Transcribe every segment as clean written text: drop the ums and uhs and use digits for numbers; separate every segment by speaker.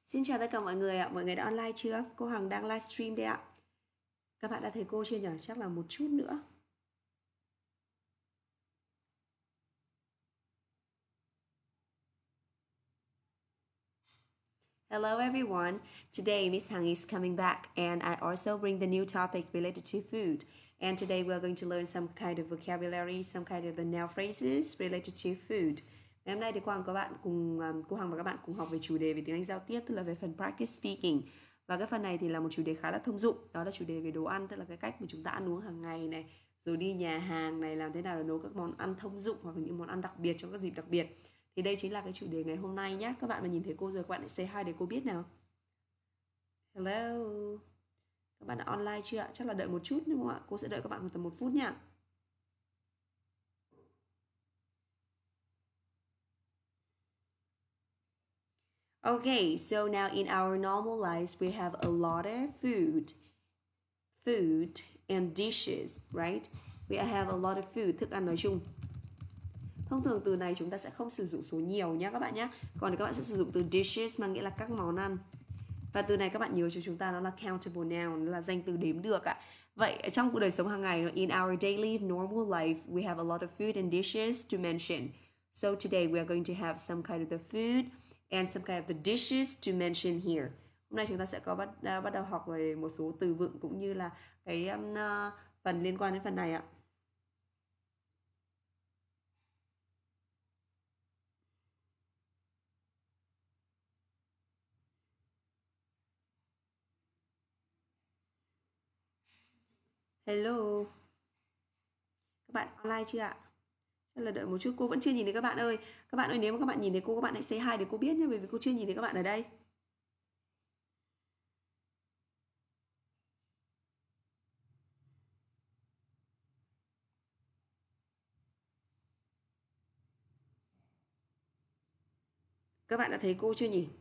Speaker 1: Xin chào tất cả mọi người ạ. Mọi người đã online chưa? Cô Hằng đang livestream đây ạ. Các bạn đã thấy cô chưa nhỉ? Chắc là một chút nữa. Hello everyone. Today Miss Hằng is coming back and I also bring the new topic related to food. And today we are going to learn some kind of vocabulary, some kind of the noun phrases related to food. Ngày hôm nay thì cô Hằng và các bạn cùng học về chủ đề về tiếng Anh giao tiếp, tức là về phần practice speaking. Và cái phần này thì là một chủ đề khá là thông dụng, đó là chủ đề về đồ ăn, tức là cái cách mà chúng ta ăn uống hàng ngày này, rồi đi nhà hàng này, làm thế nào để nấu các món ăn thông dụng hoặc là những món ăn đặc biệt trong các dịp đặc biệt. Thì đây chính là cái chủ đề ngày hôm nay nhé. Các bạn mà nhìn thấy cô rồi các bạn hãy say hi để cô biết nào. Hello. Các bạn đã online chưa ạ? Chắc là đợi một chút đúng không ạ? Cô sẽ đợi các bạn khoảng tầm 1 phút nha. Okay, so now in our normal lives we have a lot of food and dishes, right? We have a lot of food, thức ăn nói chung. Thông thường từ này chúng ta sẽ không sử dụng số nhiều nhé các bạn nhé. Còn các bạn sẽ sử dụng từ dishes mang nghĩa là các món ăn. Và từ này các bạn nhớ cho chúng ta nó là countable noun, nó là danh từ đếm được ạ. Vậy trong cuộc đời sống hàng ngày, in our daily normal life, we have a lot of food and dishes to mention. So today we are going to have some kind of the food and some kind of the dishes to mention here. Hôm nay chúng ta sẽ có bắt đầu học về một số từ vựng cũng như là cái phần liên quan đến phần này ạ. Hello. Các bạn online chưa ạ? Chắc là đợi một chút, cô vẫn chưa nhìn thấy các bạn ơi. Các bạn ơi, nếu mà các bạn nhìn thấy cô, các bạn hãy say hi để cô biết nhé, bởi vì cô chưa nhìn thấy các bạn ở đây. Các bạn đã thấy cô chưa nhỉ?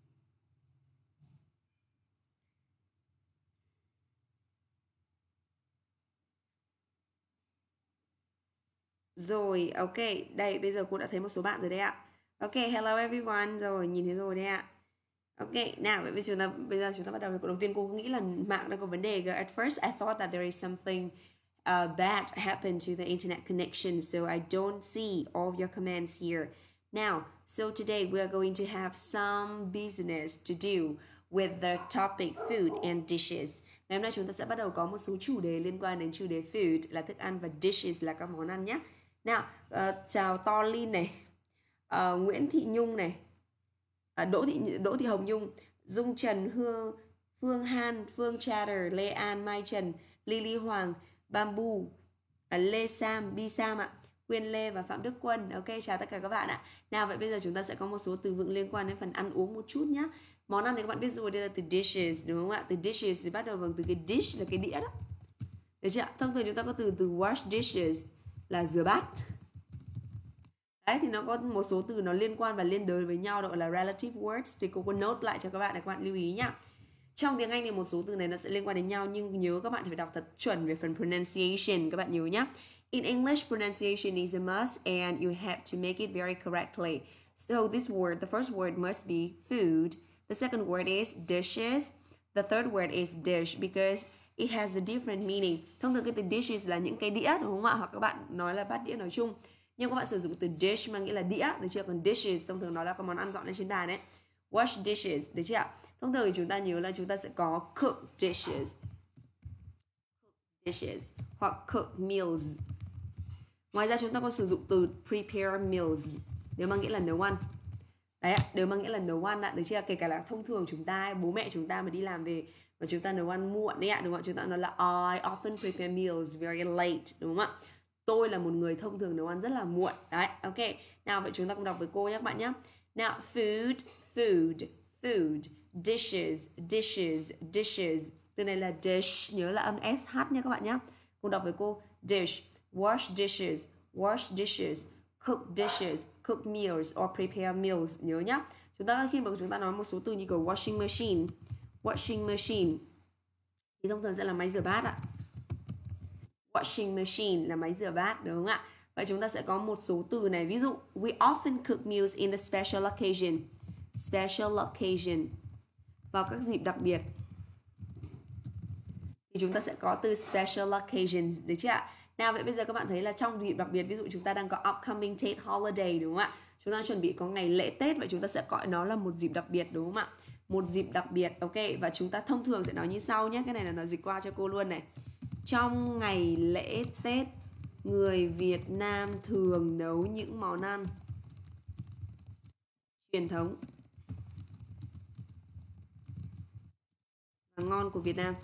Speaker 1: Rồi, ok. Đây, bây giờ cô đã thấy một số bạn rồi đấy ạ. Ok, hello everyone. Rồi, nhìn thấy rồi đấy ạ. Ok, nào, bây giờ chúng ta bắt đầu với câu đầu tiên. Cô nghĩ là mạng đang có vấn đề. At first, I thought that there is something bad happened to the internet connection, so I don't see all of your comments here. Now, so today we are going to have some business to do with the topic food and dishes. Ngày hôm nay chúng ta sẽ bắt đầu có một số chủ đề liên quan đến chủ đề food là thức ăn và dishes là các món ăn nhé. Nào, chào To Linh này, Nguyễn Thị Nhung này, Đỗ Thị Hồng Nhung, Dung Trần, Phương Han, Phương Chatter, Lê An, Mai Trần, Lily Hoàng, Bamboo, Lê Sam, Bi Sam ạ, Quyên Lê và Phạm Đức Quân. Ok, chào tất cả các bạn ạ. Nào, vậy bây giờ chúng ta sẽ có một số từ vựng liên quan đến phần ăn uống một chút nhé. Món ăn thì các bạn biết rồi, đây là từ dishes đúng không ạ? Từ dishes thì bắt đầu bằng từ cái dish là cái đĩa đó. Được chưa? Thông thường chúng ta có từ wash dishes là rửa bát. Đấy, thì nó có một số từ nó liên quan và liên đới với nhau, gọi là relative words. Thì cô có note lại cho các bạn để các bạn lưu ý nhá. Trong tiếng Anh thì một số từ này nó sẽ liên quan đến nhau, nhưng nhớ các bạn phải đọc thật chuẩn về phần pronunciation, các bạn nhớ nhá. In English, pronunciation is a must and you have to make it very correctly. So this word, the first word must be food. The second word is dishes. The third word is dish because it has a different meaning. Thông thường cái từ dishes là những cái đĩa đúng không ạ? Hoặc các bạn nói là bát đĩa nói chung. Nhưng các bạn sử dụng từ dish mang nghĩa là đĩa, được chưa? Còn dishes thông thường nó là các món ăn dọn lên trên bàn đấy. Wash dishes, được chưa ạ? Thông thường thì chúng ta nhớ là chúng ta sẽ có cook dishes hoặc cook meals. Ngoài ra chúng ta còn sử dụng từ prepare meals, đều mang nghĩa là nấu ăn. Đấy ạ, đều mang nghĩa là nấu ăn ạ, được chưa? Kể cả là thông thường chúng ta, bố mẹ chúng ta mà đi làm về và chúng ta nấu ăn muộn đấy ạ, đúng không ạ? Chúng ta nói là I often prepare meals very late, đúng không ạ? Tôi là một người thông thường nấu ăn rất là muộn. Đấy, ok. Nào, vậy chúng ta cùng đọc với cô nhé các bạn nhé. Nào, food, dishes. Từ này là dish, nhớ là âm SH nha các bạn nhé. Cùng đọc với cô. Dish, wash dishes, cook meals or prepare meals. Nhớ nhá. Khi mà chúng ta nói một số từ như kiểu washing machine thì thông thường sẽ là máy rửa bát ạ. Washing machine là máy rửa bát, đúng không ạ? Vậy chúng ta sẽ có một số từ này. Ví dụ, we often cook meals in the special occasion. vào các dịp đặc biệt thì chúng ta sẽ có từ special occasions, được chưa ạ? Nào vậy bây giờ các bạn thấy là trong dịp đặc biệt, ví dụ chúng ta đang có upcoming Tết holiday đúng không ạ? Chúng ta chuẩn bị có ngày lễ Tết, vậy chúng ta sẽ gọi nó là một dịp đặc biệt đúng không ạ? Một dịp đặc biệt, ok. Và chúng ta thông thường sẽ nói như sau nhé. Cái này là nó dịch qua cho cô luôn này. Trong ngày lễ Tết, người Việt Nam thường nấu những món ăn truyền thống và ngon của Việt Nam.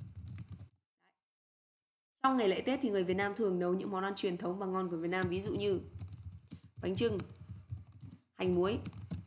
Speaker 1: Trong ngày lễ Tết thì người Việt Nam thường nấu những món ăn truyền thống và ngon của Việt Nam. Ví dụ như bánh chưng, hành muối,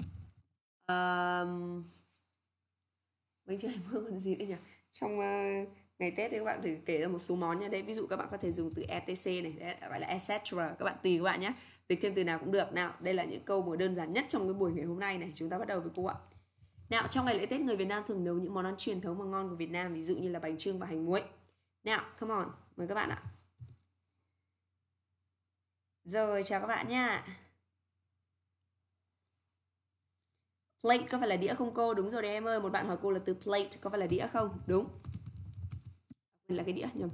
Speaker 1: bánh chưng hành muối còn gì nữa nhỉ? Trong ngày Tết thì các bạn thử kể ra một số món nha. Đấy, ví dụ các bạn có thể dùng từ etc này, đấy, gọi là etc. Các bạn tùy các bạn nhé. Dịch thêm từ nào cũng được. Nào, đây là những câu mà đơn giản nhất trong cái buổi ngày hôm nay này. Chúng ta bắt đầu với cô ạ. Nào, trong ngày lễ Tết người Việt Nam thường nấu những món ăn truyền thống và ngon của Việt Nam, ví dụ như là bánh chưng và hành muối. Nào, come on, mời các bạn ạ. Rồi, chào các bạn nha. Plate có phải là đĩa không cô? Đúng rồi đấy em ơi. Một bạn hỏi cô là từ plate có phải là đĩa không? Đúng. Là cái đĩa nhầm.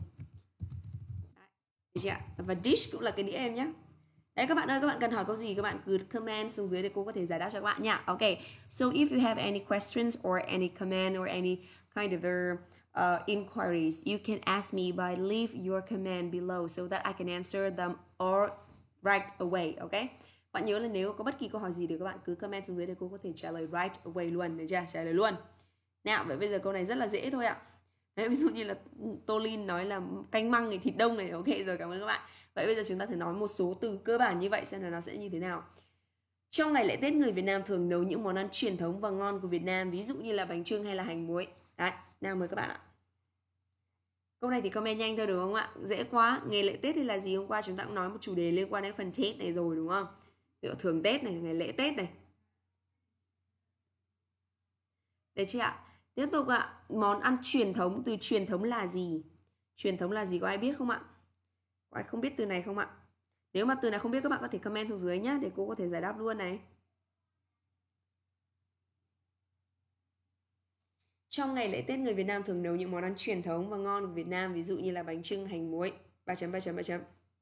Speaker 1: Và dish cũng là cái đĩa em nhé. Đấy các bạn ơi, các bạn cần hỏi câu gì các bạn cứ comment xuống dưới để cô có thể giải đáp cho các bạn nha. Ok, so if you have any questions or any comment or any kind of other inquiries, you can ask me by leave your comment below so that I can answer them or right away. Ok, bạn nhớ là nếu có bất kỳ câu hỏi gì thì các bạn cứ comment xuống dưới để cô có thể trả lời right away luôn, được chưa? Trả lời luôn. Nào, vậy bây giờ câu này rất là dễ thôi ạ. Đấy, ví dụ như là Tô Linh nói là canh măng thì thịt đông này, ok rồi, cảm ơn các bạn. Vậy bây giờ chúng ta thử nói một số từ cơ bản như vậy xem là nó sẽ như thế nào. Trong ngày lễ Tết người Việt Nam thường nấu những món ăn truyền thống và ngon của Việt Nam, ví dụ như là bánh chưng hay là hành muối. Đấy, nào mời các bạn ạ. Câu này thì comment nhanh thôi đúng không ạ? Dễ quá. Ngày lễ Tết thì là gì? Hôm qua chúng ta cũng nói một chủ đề liên quan đến phần Tết này rồi đúng không? Thường Tết này, ngày lễ Tết này. Đấy chị ạ. Tiếp tục ạ. Món ăn truyền thống, từ truyền thống là gì? Truyền thống là gì, có ai biết không ạ? Có ai không biết từ này không ạ? Nếu mà từ này không biết các bạn có thể comment xuống dưới nhé, để cô có thể giải đáp luôn này. Trong ngày lễ Tết người Việt Nam thường nấu những món ăn truyền thống và ngon của Việt Nam, ví dụ như là bánh chưng, hành muối. 3.3.3.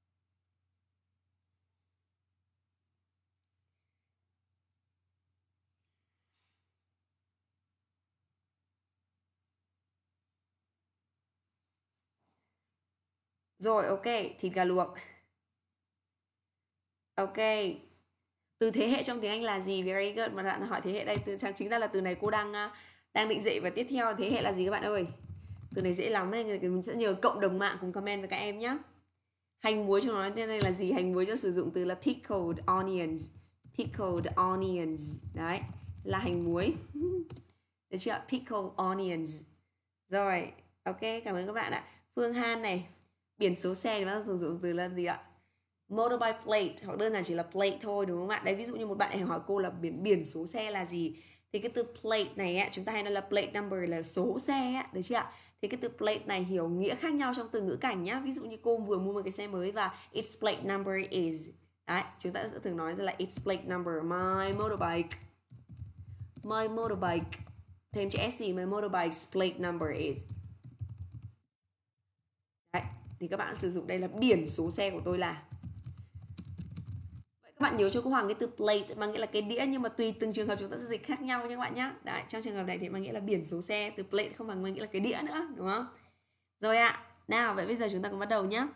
Speaker 1: Rồi, ok, thịt gà luộc. Ok. Từ thế hệ trong tiếng Anh là gì? Very good. Mà bạn hỏi thế hệ đây, chính ra là từ này cô đang định dạy, và tiếp theo thế hệ là gì các bạn ơi? Từ này dễ lắm ấy, mình sẽ nhờ cộng đồng mạng cùng comment với các em nhé. Hành muối chúng nó nói tên đây là gì? Hành muối cho sử dụng từ là pickled onions. Pickled onions. Đấy, là hành muối. Được chưa? Pickled onions. Rồi, ok, cảm ơn các bạn ạ. Phương Han này, biển số xe thì bác sử dụng từ là gì ạ? Motorbike plate, hoặc đơn giản chỉ là plate thôi đúng không ạ? Đấy, ví dụ như một bạn hỏi cô là biển số xe là gì, thì cái từ plate này á, chúng ta hay nói là plate number là số xe á, được chưa ạ? Thì cái từ plate này hiểu nghĩa khác nhau trong từng ngữ cảnh nhá. Ví dụ như cô vừa mua một cái xe mới và its plate number is. Đấy, chúng ta sẽ thường nói là its plate number, my motorbike. My motorbike. Thêm chữ S gì, my motorbike's plate number is. Đấy, thì các bạn sử dụng đây là biển số xe của tôi là. Các bạn nhớ cho cô Hoàng cái từ plate mang nghĩa là cái đĩa, nhưng mà tùy từng trường hợp chúng ta sẽ dịch khác nhau nha các bạn nhé. Đấy, trong trường hợp này thì mang nghĩa là biển số xe, từ plate không bằng mang nghĩa là cái đĩa nữa, đúng không? Rồi ạ. Nào, vậy bây giờ chúng ta cùng bắt đầu nhé.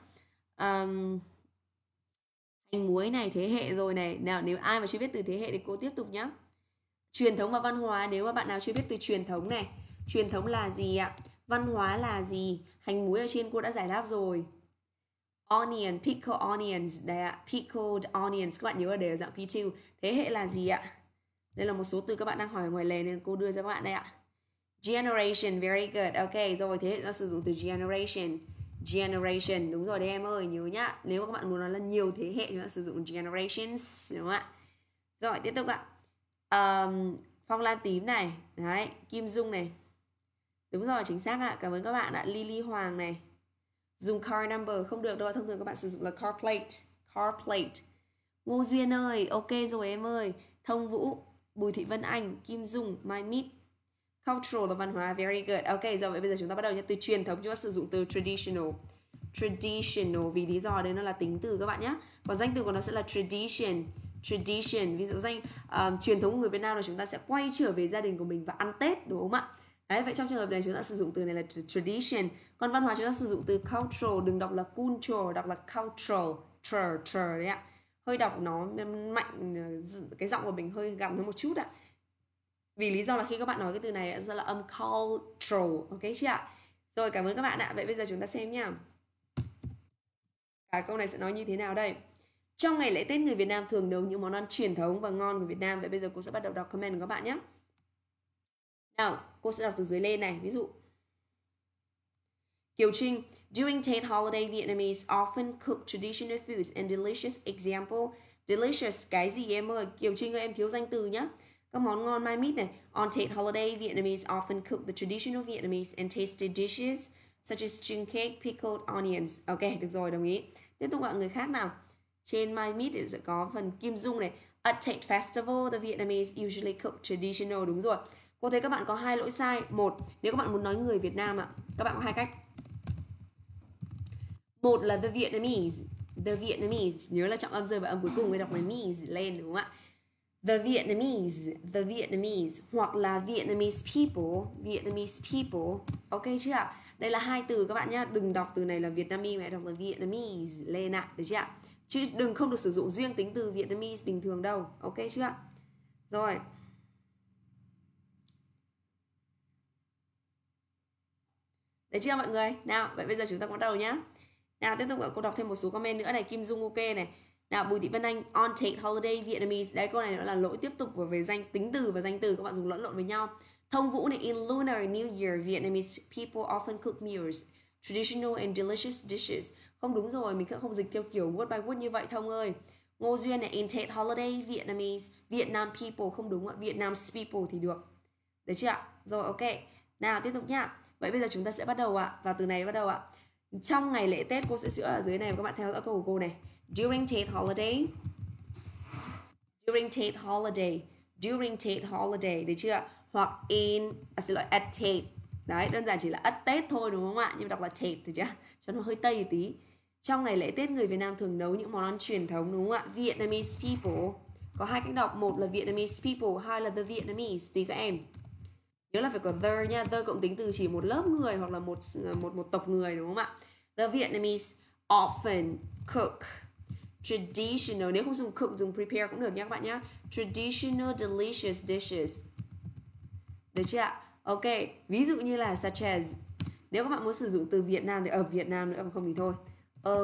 Speaker 1: Hành muối này, thế hệ rồi này. Nào, nếu ai mà chưa biết từ thế hệ thì cô tiếp tục nhé. Truyền thống và văn hóa, nếu mà bạn nào chưa biết từ truyền thống này, truyền thống là gì ạ? Văn hóa là gì? Hành muối ở trên cô đã giải đáp rồi. Onion, pickled onions, đây ạ, pickled onions, các bạn nhớ là đều dạng P2. Thế hệ là gì ạ? Đây là một số từ các bạn đang hỏi ở ngoài lề nên cô đưa cho các bạn đây ạ. Generation, very good, ok, rồi thế hệ nó sử dụng từ generation. Generation, đúng rồi đấy em ơi, nhớ nhá. Nếu mà các bạn muốn nói là nhiều thế hệ chúng ta sử dụng generations, đúng không ạ? Rồi, tiếp tục ạ. Phong Lan Tím này, đấy, Kim Dung này. Đúng rồi, chính xác ạ, cảm ơn các bạn ạ. Lily Hoàng này. Dùng car number không được đâu, thông thường các bạn sử dụng là car plate. Car plate. Ngô Duyên ơi, ok rồi em ơi. Thông Vũ, Bùi Thị Vân Anh, Kim Dung, Mai Mít. Cultural là văn hóa, very good. Ok, rồi vậy bây giờ chúng ta bắt đầu nhé. Từ truyền thống chúng ta sử dụng từ traditional. Traditional vì lý do đấy nó là tính từ các bạn nhé. Còn danh từ của nó sẽ là tradition. Tradition, ví dụ danh truyền thống của người Việt Nam là chúng ta sẽ quay trở về gia đình của mình và ăn Tết, đúng không ạ? Đấy, vậy trong trường hợp này chúng ta sử dụng từ này là tradition. Còn văn hóa chúng ta sử dụng từ cultural, đừng đọc là cultural, đọc là cultural, đấy ạ. Hơi đọc nó mạnh, cái giọng của mình hơi gặm nó một chút ạ. Vì lý do là khi các bạn nói cái từ này sẽ là âm cultural, ok chưa ạ? Rồi, cảm ơn các bạn ạ. Vậy bây giờ chúng ta xem nhá. Câu này sẽ nói như thế nào đây? Trong ngày lễ Tết, người Việt Nam thường nấu những món ăn truyền thống và ngon của Việt Nam. Vậy bây giờ cô sẽ bắt đầu đọc comment của các bạn nhé. Nào, cô sẽ đọc từ dưới lên này. Ví dụ Kiều Trinh, during Tết holiday, Vietnamese often cook traditional foods and delicious. Example, delicious, cái gì em ơi? Kiều Trinh ơi, em thiếu danh từ nhá. Các món ngon mai mít này. On Tết holiday, Vietnamese often cook the traditional Vietnamese and tasty dishes such as trứng cake, pickled onions. Ok, được rồi, đồng ý. Tiếp tục gọi người khác nào. Trên mai mít thì sẽ có phần Kim Dung này. At Tết Festival, the Vietnamese usually cook traditional. Đúng rồi. Cô thấy các bạn có hai lỗi sai. Một, nếu các bạn muốn nói người Việt Nam ạ, các bạn có hai cách. Một là the Vietnamese, nhớ là trọng âm rơi vào âm cuối cùng mới đọc là mise lên, đúng không ạ? The Vietnamese, hoặc là Vietnamese people, ok chưa ạ? Đây là hai từ các bạn nhá, đừng đọc từ này là Vietnamese mà đọc là Vietnamese lên ạ, được chưa ạ? Chứ đừng không được sử dụng riêng tính từ Vietnamese bình thường đâu, ok chưa ạ? Rồi. Đấy chưa mọi người? Nào, vậy bây giờ chúng ta bắt đầu nhá. Nào, tiếp tục cô đọc thêm một số comment nữa này. Kim Dung ok này. Nào, Bùi Thị Vân Anh, on Tết holiday Vietnamese. Đấy, câu này nữa là lỗi tiếp tục về danh tính từ và danh từ các bạn dùng lẫn lộn với nhau. Thông Vũ này, in Lunar New Year, Vietnamese people often cook meals, traditional and delicious dishes. Không đúng rồi, mình không dịch theo kiểu word by word như vậy Thông ơi. Ngô Duyên này, in Tết holiday Vietnamese, Vietnam people không đúng ạ, Vietnam's people thì được. Được chưa ạ? Rồi ok. Nào, tiếp tục nhá. Vậy bây giờ chúng ta sẽ bắt đầu ạ. Vào từ này bắt đầu ạ. Trong ngày lễ Tết, cô sẽ sửa ở dưới này và các bạn theo dõi câu của cô này. During Tết holiday. Được chưa? Hoặc xin lỗi, at Tết. Đấy, đơn giản chỉ là at Tết thôi đúng không ạ? Nhưng mà đọc là Tết, được chưa? Cho nó hơi Tây một tí. Trong ngày lễ Tết, người Việt Nam thường nấu những món ăn truyền thống đúng không ạ? Vietnamese people. Có hai cách đọc, một là Vietnamese people, hai là the Vietnamese, tùy các em. Nhớ là phải có the nha, the cộng tính từ chỉ một lớp người hoặc là một tộc người đúng không ạ? The Vietnamese often cook traditional, nếu không dùng cook dùng prepare cũng được nha các bạn nhé. Traditional delicious dishes. Được chưa ạ? Ok, ví dụ như là such as, nếu các bạn muốn sử dụng từ Việt Nam thì ở Việt Nam nữa, không thì thôi. Ở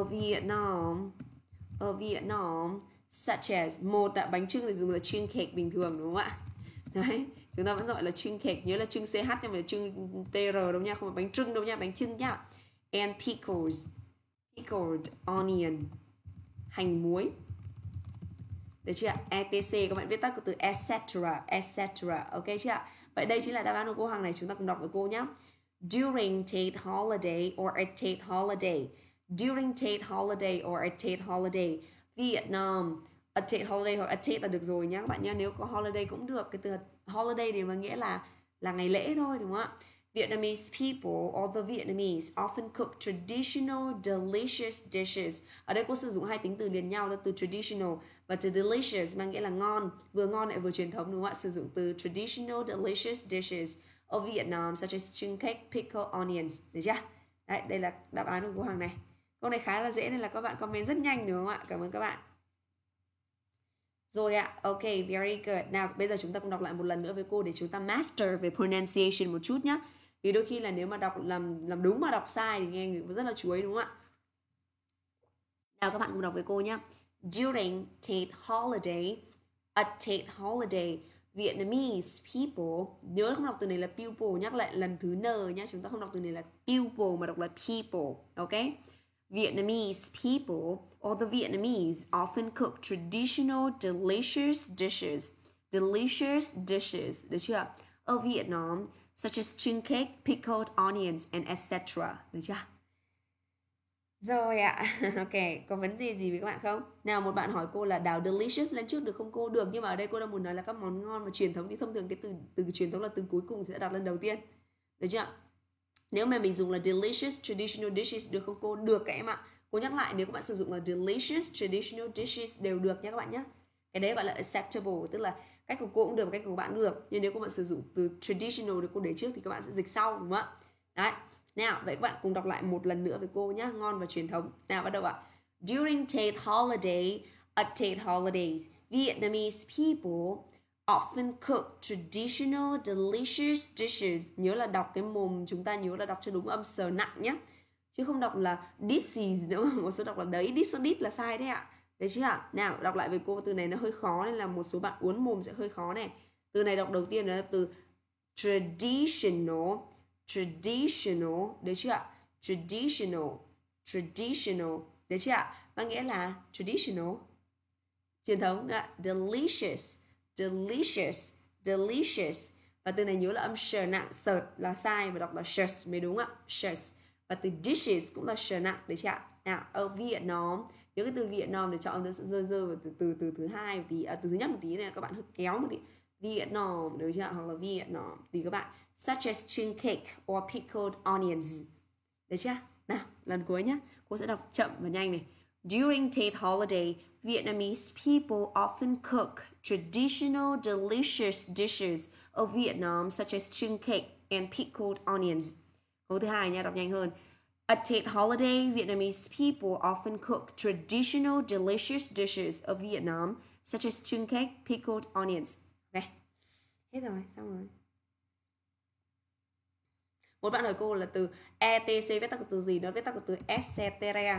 Speaker 1: Việt Nam such as, một là bánh chưng thì dùng là trưng cake bình thường đúng không ạ? Đấy, chúng ta vẫn gọi là trưng cake, nhớ là trưng CH nhưng mà là trưng TR đâu nha, không phải bánh trưng đâu nha, bánh chưng nhá. And pickled onion, hành muối. Được chưa? ETC các bạn viết tắt của từ etc. Ok chưa? Vậy đây chính là đáp án của cô Hằng này, chúng ta cùng đọc với cô nhé. During Tết holiday or a Tết holiday. During Tết holiday or a Tết holiday. Vietnam. A Tết holiday hoặc a Tết là được rồi nhá các bạn nhé. Nếu có holiday cũng được. Cái từ holiday thì mà nghĩa là ngày lễ thôi đúng không ạ? Vietnamese people or the Vietnamese often cook traditional delicious dishes. Ở đây cô sử dụng hai tính từ liền nhau là từ traditional và từ delicious mang nghĩa là ngon, vừa ngon lại vừa truyền thống đúng không ạ? Sử dụng từ traditional delicious dishes of Vietnam such as trứng cake, pickled onions. Được chưa? Đấy, đây là đáp án của cô Hằng này. Câu này khá là dễ nên là các bạn comment rất nhanh đúng không ạ? Cảm ơn các bạn. Rồi ạ, ok, very good. Nào, bây giờ chúng ta cùng đọc lại một lần nữa với cô để chúng ta master về pronunciation một chút nhé. Vì đôi khi là nếu mà đọc làm đúng mà đọc sai thì nghe rất là chuối đúng không ạ? Nào các bạn cùng đọc với cô nhé. During Tết holiday, a Tết holiday, Vietnamese people, nhớ không đọc từ này là pupil, nhắc lại lần thứ N nhé, chúng ta không đọc từ này là pupil mà đọc là people, ok? Vietnamese people or the Vietnamese often cook traditional delicious dishes. Được chưa? Ở Vietnam, such as trứng cake, pickled onions, and etc. Được chưa? Rồi ạ. Ok, có vấn đề gì với các bạn không? Nào, một bạn hỏi cô là đảo delicious lên trước được không cô? Được, nhưng mà ở đây cô đang muốn nói là các món ngon và truyền thống thì thông thường cái từ truyền thống là từ cuối cùng sẽ đặt lên đầu tiên. Được chưa? Nếu mà mình dùng là delicious traditional dishes được không cô? Được các em ạ. Cô nhắc lại, nếu các bạn sử dụng là delicious traditional dishes đều được nha các bạn nhé. Cái đấy gọi là acceptable, tức là cách của cô cũng được, cách của bạn cũng được. Nhưng nếu các bạn sử dụng từ traditional được cô để trước thì các bạn sẽ dịch sau, đúng không ạ? Đấy. Nào, vậy các bạn cùng đọc lại một lần nữa với cô nhé, ngon và truyền thống. Nào, bắt đầu ạ. During Tet holiday, at Tet holidays, Vietnamese people often cook traditional delicious dishes. Nhớ là đọc cái mồm chúng ta nhớ là đọc cho đúng âm sờ nặng nhé. Chứ không đọc là dishes nữa, một số đọc là đấy, dis là sai đấy ạ. Đấy chứ ạ. Nào, đọc lại với cô, từ này nó hơi khó nên là một số bạn uốn mồm sẽ hơi khó này. Từ này đọc đầu tiên là từ traditional, traditional, đấy chưa ạ? Traditional, traditional, đấy chưa ạ? Và nghĩa là traditional, truyền thống, đó. Delicious, delicious, delicious. Và từ này nhớ là âm sh nặng, sợt là sai và đọc là shus mới đúng ạ. Shus. Và từ dishes cũng là sh nặng, đấy chưa ạ? Nào, ở Vietnam, nhớ cái từ Vietnam để chọn nó sẽ rơi rơi vào từ thứ hai một tí, từ thứ nhất một tí này, các bạn hơi kéo một tí. Vietnam, được chưa ạ? Hoặc là Vietnam tùy các bạn. Such as chin cake or pickled onions. Được chưa? Nào, lần cuối nhé. Cô sẽ đọc chậm và nhanh này. During Tet holiday, Vietnamese people often cook traditional delicious dishes of Vietnam such as chin cake and pickled onions. Câu thứ hai nha, đọc nhanh hơn. At Tet holiday, Vietnamese people often cook traditional delicious dishes of Vietnam such as chin cake, pickled onions. Ok, hết rồi, xong rồi. Một bạn hỏi cô là từ etc viết tắt của từ gì? Nó viết tắt của từ etc.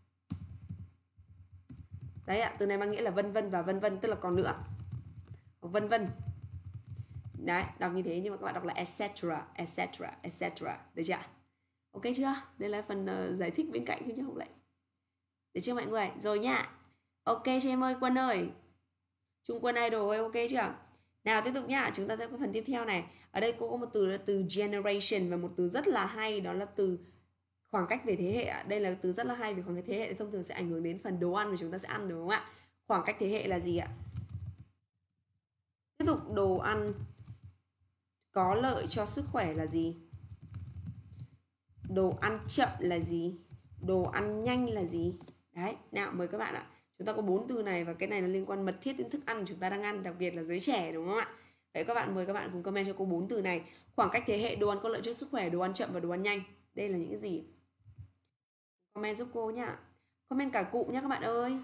Speaker 1: Đấy ạ, từ này mang nghĩa là vân vân và vân vân, tức là còn nữa. Vân vân. Đấy, đọc như thế nhưng mà các bạn đọc là etc, etc, etc. Được chưa? Ok chưa? Đây là phần giải thích bên cạnh thôi chứ không lại. Được chưa mọi người? Rồi nha. Ok chị em ơi, Quân ơi. Trung Quân Idol ơi, ok chưa? Nào tiếp tục nhá, chúng ta sẽ có phần tiếp theo này. Ở đây cô có một từ là từ generation và một từ rất là hay, đó là từ khoảng cách về thế hệ ạ. Đây là từ rất là hay vì khoảng cách thế hệ thông thường sẽ ảnh hưởng đến phần đồ ăn mà chúng ta sẽ ăn, đúng không ạ? Khoảng cách thế hệ là gì ạ? Tiếp tục, đồ ăn có lợi cho sức khỏe là gì? Đồ ăn chậm là gì? Đồ ăn nhanh là gì? Đấy, nào mời các bạn ạ. Chúng ta có 4 từ này và cái này nó liên quan mật thiết đến thức ăn chúng ta đang ăn, đặc biệt là giới trẻ, đúng không ạ? Vậy các bạn, mời các bạn cùng comment cho cô 4 từ này. Khoảng cách thế hệ, đồ ăn có lợi cho sức khỏe, đồ ăn chậm và đồ ăn nhanh. Đây là những cái gì? Comment giúp cô nhá. Comment cả cụm nhá các bạn ơi.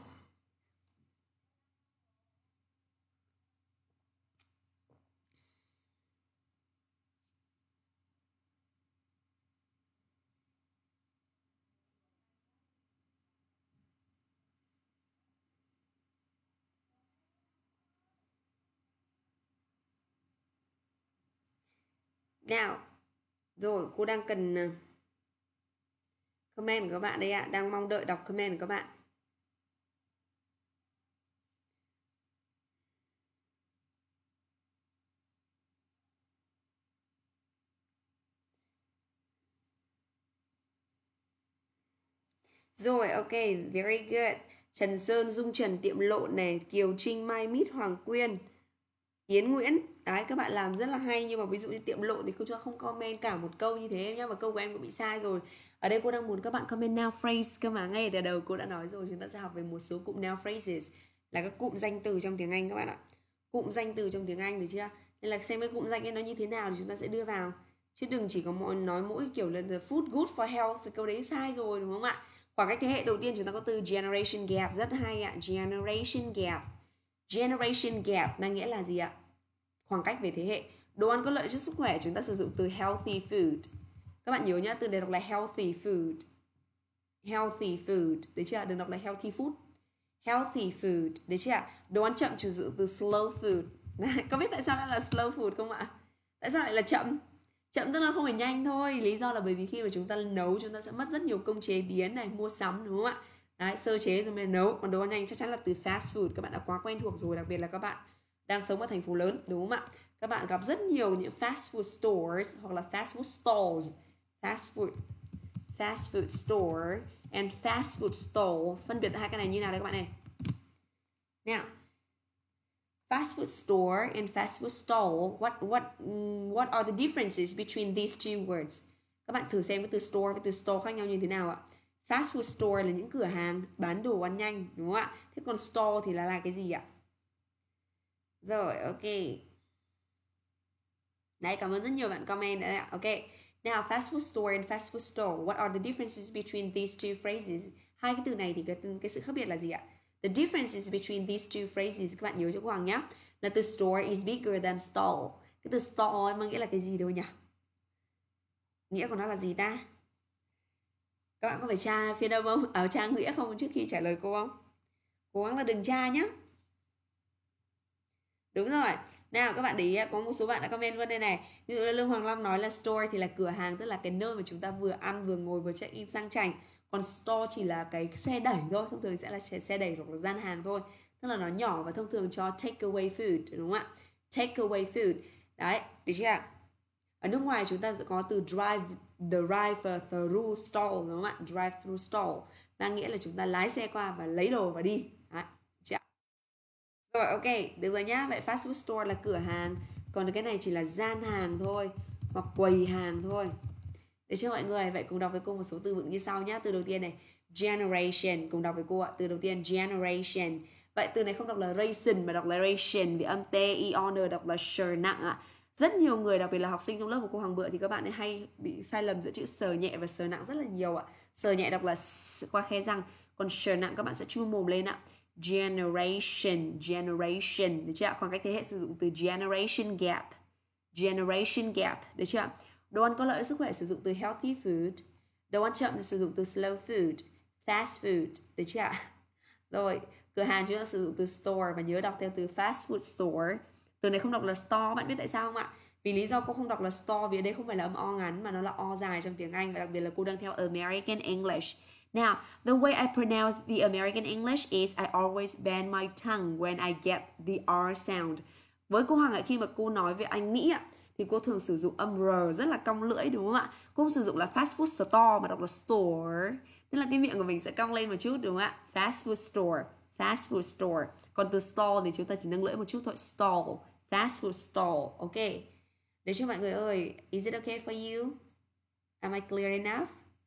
Speaker 1: Nào, rồi cô đang cần comment của các bạn đây ạ. Đang mong đợi đọc comment của các bạn. Rồi, ok, very good. Trần Sơn, Dung Trần, Tiệm Lộn này, Kiều Trinh, Mai Mít, Hoàng Quyên, Yến Nguyễn. Đấy, các bạn làm rất là hay, nhưng mà ví dụ như Tiệm Lộn thì cô cho không comment cả một câu như thế em nhá, và câu của em cũng bị sai rồi. Ở đây cô đang muốn các bạn comment noun phrase cơ mà, ngay từ đầu cô đã nói rồi, chúng ta sẽ học về một số cụm noun phrases là các cụm danh từ trong tiếng Anh các bạn ạ. Cụm danh từ trong tiếng Anh được chưa? Nên là xem cái cụm danh ấy nó như thế nào thì chúng ta sẽ đưa vào. Chứ đừng chỉ có nói mỗi kiểu là the food good for health thì câu đấy sai rồi, đúng không ạ? Khoảng cách thế hệ đầu tiên chúng ta có từ generation gap, rất hay ạ. Generation gap. Generation gap mang nghĩa là gì ạ? Khoảng cách về thế hệ. Đồ ăn có lợi cho sức khỏe chúng ta sử dụng từ healthy food. Các bạn nhớ nhá, từ này đọc là healthy food. Healthy food, đấy chưa? Đừng đọc là healthy food. Healthy food, đấy chưa? Đồ ăn chậm sử dụng từ slow food. Có biết tại sao lại là slow food không ạ? Tại sao lại là chậm? Chậm tức là không phải nhanh thôi. Lý do là bởi vì khi mà chúng ta nấu chúng ta sẽ mất rất nhiều công chế biến này, mua sắm, đúng không ạ? Đấy, sơ chế rồi mới nấu. Còn đồ ăn nhanh chắc chắn là từ fast food. Các bạn đã quá quen thuộc rồi, đặc biệt là các bạn đang sống ở thành phố lớn, đúng không ạ? Các bạn gặp rất nhiều những fast food stores hoặc là fast food stalls. Fast food store and fast food stall. Phân biệt hai cái này như nào đấy các bạn này? Now, fast food store and fast food stall, what are the differences between these two words? Các bạn thử xem với từ store với từ stall khác nhau như thế nào ạ? Fast food store là những cửa hàng bán đồ ăn nhanh, đúng không ạ? Thế còn stall thì là cái gì ạ? Rồi, ok. Đấy, cảm ơn rất nhiều bạn comment đấy ạ. Ok. Now, fast food store and fast food stall, what are the differences between these two phrases? Hai cái từ này thì cái sự khác biệt là gì ạ? The differences between these two phrases, các bạn nhớ cho cô Hoàng nhé, là từ store is bigger than stall. Cái từ stall mang nghĩa là cái gì đâu nhỉ? Nghĩa của nó là gì ta? Các bạn có phải tra phiên âm không? Tra nghĩa không trước khi trả lời cô không? Cố gắng là đừng tra nhé. Đúng rồi. Nào các bạn để ý, có một số bạn đã comment luôn đây này. Ví dụ là Lương Hoàng Long nói là store thì là cửa hàng, tức là cái nơi mà chúng ta vừa ăn vừa ngồi vừa check in sang chảnh. Còn store chỉ là cái xe đẩy thôi, thông thường sẽ là xe đẩy hoặc là gian hàng thôi. Tức là nó nhỏ và thông thường cho take away food, đúng không ạ? Take away food. Đấy, được chưa ạ? Ở nước ngoài chúng ta sẽ có từ drive through stall, đúng không ạ? Drive through stall mang nghĩa là chúng ta lái xe qua và lấy đồ và đi. Đấy, chưa? Rồi, ok, được rồi nhá. Vậy fast food store là cửa hàng, còn cái này chỉ là gian hàng thôi, hoặc quầy hàng thôi. Được chưa mọi người? Vậy cùng đọc với cô một số từ vựng như sau nhá. Từ đầu tiên này, generation. Cùng đọc với cô ạ. Từ đầu tiên, generation. Vậy từ này không đọc là ration mà đọc là ration, vì âm T, I, O, N đọc là sờ nặng ạ. Rất nhiều người, đặc biệt là học sinh trong lớp của cô Hoàng Bựa, thì các bạn ấy hay bị sai lầm giữa chữ sờ nhẹ và sờ nặng rất là nhiều ạ. Sờ nhẹ đọc là qua khe răng, còn sờ nặng các bạn sẽ chu mồm lên ạ. Generation, được chưa? Khoảng cách thế hệ sử dụng từ generation gap, được chưa? Đồ ăn có lợi sức khỏe sử dụng từ healthy food. Đồ ăn chậm thì sử dụng từ slow food, fast food, được chưa? Rồi, cửa hàng chúng ta sử dụng từ store và nhớ đọc theo từ fast food store. Từ này không đọc là store, bạn biết tại sao không ạ? Vì lý do cô không đọc là store vì ở đây không phải là âm O ngắn mà nó là O dài trong tiếng Anh, và đặc biệt là cô đang theo American English. Now, the way I pronounce the American English is I always bend my tongue when I get the R sound. Với cô Hoàng ạ, khi mà cô nói với Anh Mỹ ạ, thì cô thường sử dụng âm R rất là cong lưỡi, đúng không ạ? Cô không sử dụng là fast food store mà đọc là store. Tức là cái miệng của mình sẽ cong lên một chút, đúng không ạ? Fast food store. Còn từ stall thì chúng ta chỉ nâng lưỡi một chút thôi. Stall, fast food stall. Ok. Để cho mọi người ơi, is it okay for you? Am I clear enough?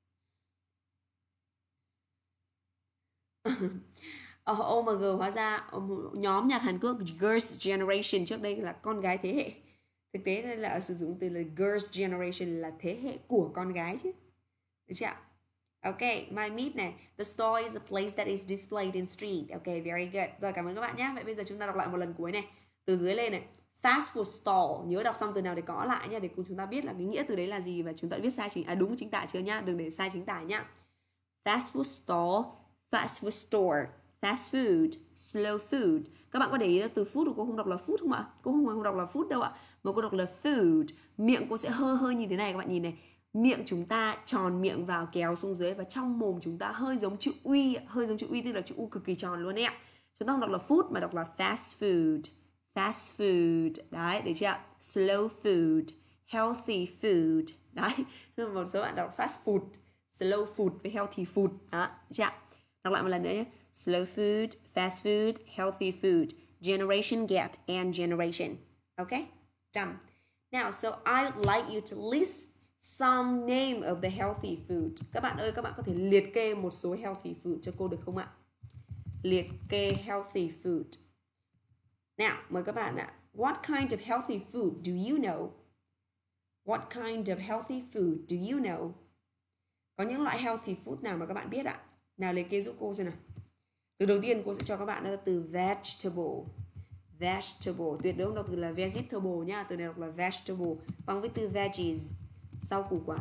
Speaker 1: OMG hóa ra nhóm nhạc Hàn Quốc Girls' Generation trước đây là con gái thế hệ. Thực tế là sử dụng từ là Girls' Generation là thế hệ của con gái chứ. Được chưa? Ok, my meat này. The store is a place that is displayed in street. Ok, very good. Rồi, cảm ơn các bạn nhé. Vậy bây giờ chúng ta đọc lại một lần cuối này. Từ dưới lên này. Fast food stall. Nhớ đọc xong từ nào để có lại nhá, để chúng ta biết là cái nghĩa từ đấy là gì và chúng ta viết sai đúng chính tả chưa nhá. Đừng để sai chính tả nhá. Fast food stall, fast food store, fast food, slow food. Các bạn có để ý từ food của cô không đọc là food không ạ? Cô không đọc là food đâu ạ, mà cô đọc là food. Miệng cô sẽ hơi như thế này, các bạn nhìn này. Miệng chúng ta tròn miệng vào kéo xuống dưới, và trong mồm chúng ta hơi giống chữ uy, tức là chữ u cực kỳ tròn luôn đấy ạ. Chúng ta không đọc là food mà đọc là fast food. Đấy, được chưa? Slow food, healthy food. Đấy, một số bạn đọc fast food, slow food với healthy food. Đó, chưa? Đọc lại một lần nữa nhé. Slow food, fast food, healthy food, generation gap and generation. Okay? Done. Now, so I would like you to list some name of the healthy food. Các bạn ơi, các bạn có thể liệt kê một số healthy food cho cô được không ạ? Liệt kê healthy food. Nào, mời các bạn ạ. What kind of healthy food do you know? What kind of healthy food do you know? Có những loại healthy food nào mà các bạn biết ạ? Nào liệt kê giúp cô xem nào. Từ đầu tiên cô sẽ cho các bạn là từ vegetable. Tuyệt đối không đọc từ là vegetable nhá. Từ này đọc là vegetable bằng với từ veggies, rau củ quả.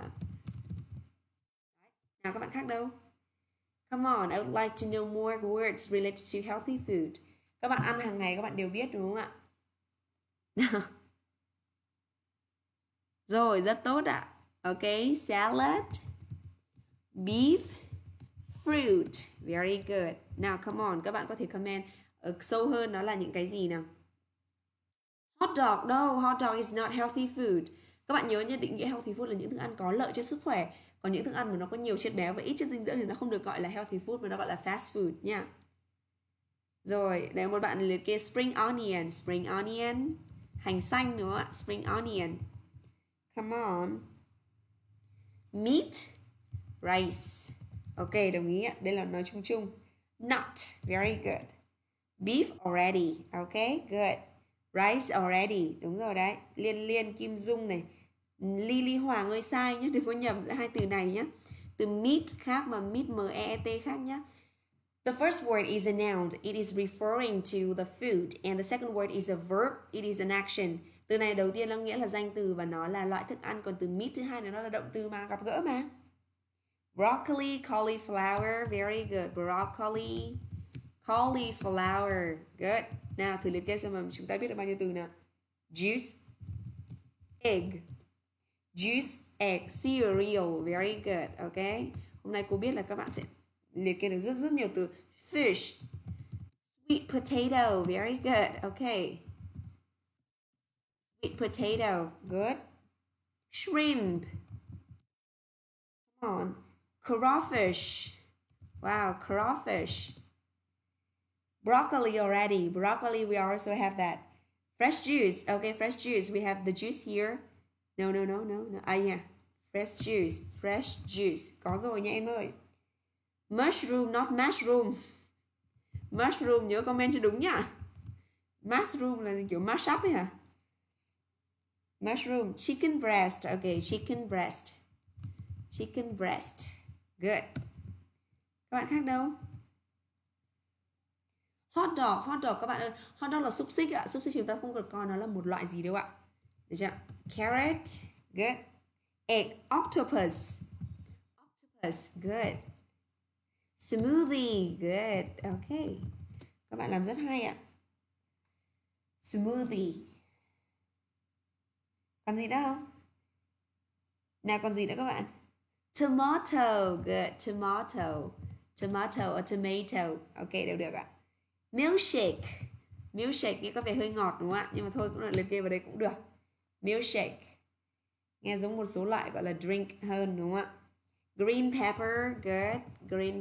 Speaker 1: Nào các bạn khác đâu? Come on, I would like to know more words related to healthy food. Các bạn ăn hàng ngày các bạn đều biết đúng không ạ? Rồi, rất tốt ạ. Ok, salad, beef, fruit. Very good. Nào, come on, các bạn có thể comment sâu hơn nó là những cái gì nào? Hot dog, no, hot dog is not healthy food. Các bạn nhớ nhé, định nghĩa healthy food là những thức ăn có lợi cho sức khỏe. Còn những thức ăn mà nó có nhiều chất béo và ít chất dinh dưỡng thì nó không được gọi là healthy food mà nó gọi là fast food nha. Rồi, để một bạn liệt kê spring onion, hành xanh đúng không ạ? Spring onion. Come on. Meat, rice. Ok, đồng ý ạ. Đây là nói chung chung. Nut, very good. Beef already, ok, good. Rice already, đúng rồi đấy. Liên Kim Dung này. Ly Hoàng ơi sai nhé, đừng có nhầm giữa hai từ này nhé. Từ meat khác mà meat M-E-E-T khác nhé. The first word is a noun. It is referring to the food. And the second word is a verb. It is an action. Từ này đầu tiên nó nghĩa là danh từ và nó là loại thức ăn. Còn từ meat thứ hai này nó là động từ mà, gặp gỡ mà. Broccoli, cauliflower. Very good. Broccoli, cauliflower. Good. Nào thử liệt kê xem mà chúng ta biết được bao nhiêu từ nào. Juice, egg. Juice, egg. Cereal. Very good. Ok. Hôm nay cô biết là các bạn sẽ liệt kê được rất nhiều từ. Fish, sweet potato. Very good. Ok. Sweet potato. Good. Shrimp. Come on. Crawfish. Wow, crawfish. Broccoli already. Broccoli, we also have that. Fresh juice. Okay, fresh juice. We have the juice here. No. Yeah. Fresh juice. Fresh juice. Có rồi nha em ơi. Mushroom, not mushroom. Mushroom, nhớ comment cho đúng nhá. Mushroom là kiểu mash up ấy hả? Mushroom. Chicken breast. Okay, chicken breast. Chicken breast. Good. Các bạn khác đâu? Hot dog các bạn ơi. Hot dog là xúc xích ạ. Xúc xích chúng ta không cần coi nó là một loại gì đâu ạ. Được chưa? Carrot. Good. Egg. Octopus. Good. Smoothie. Good. Okay. Các bạn làm rất hay ạ. Smoothie. Còn gì nữa không? Nào còn gì nữa các bạn? Tomato. Good. Tomato or tomato. Ok, đều được ạ. Milkshake. Milkshake nghe có vẻ hơi ngọt đúng không ạ? Nhưng mà thôi cũng là liệt kê vào đây cũng được. Milkshake. Nghe giống một số loại gọi là drink hơn đúng không ạ? Green pepper. Good. Green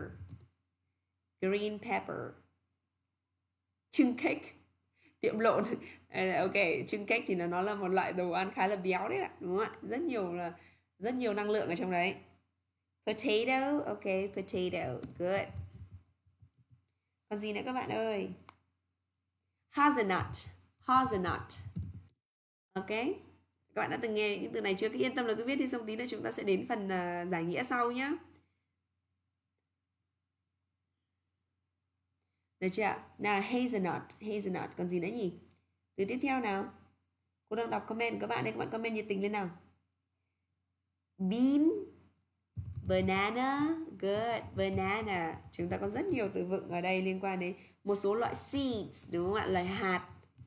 Speaker 1: pepper. Trứng cake. Tiệm lộn. Ok, trứng cake thì nó là một loại đồ ăn khá là béo đấy ạ, đúng không ạ? Rất nhiều năng lượng ở trong đấy. Potato. Ok, potato. Good. Còn gì nữa các bạn ơi? Hazelnut. Ok. Các bạn đã từng nghe những từ này chưa? Cứ yên tâm là cứ viết đi, xong tí nữa chúng ta sẽ đến phần giải nghĩa sau nhé. Được chưa? Nào, hazelnut. Còn gì nữa nhỉ? Từ tiếp theo nào. Cô đang đọc comment của các bạn đây, các bạn comment nhiệt tình lên nào. Bean, banana. Good, banana. Chúng ta có rất nhiều từ vựng ở đây liên quan đến một số loại seeds, đúng không ạ? Là hạt.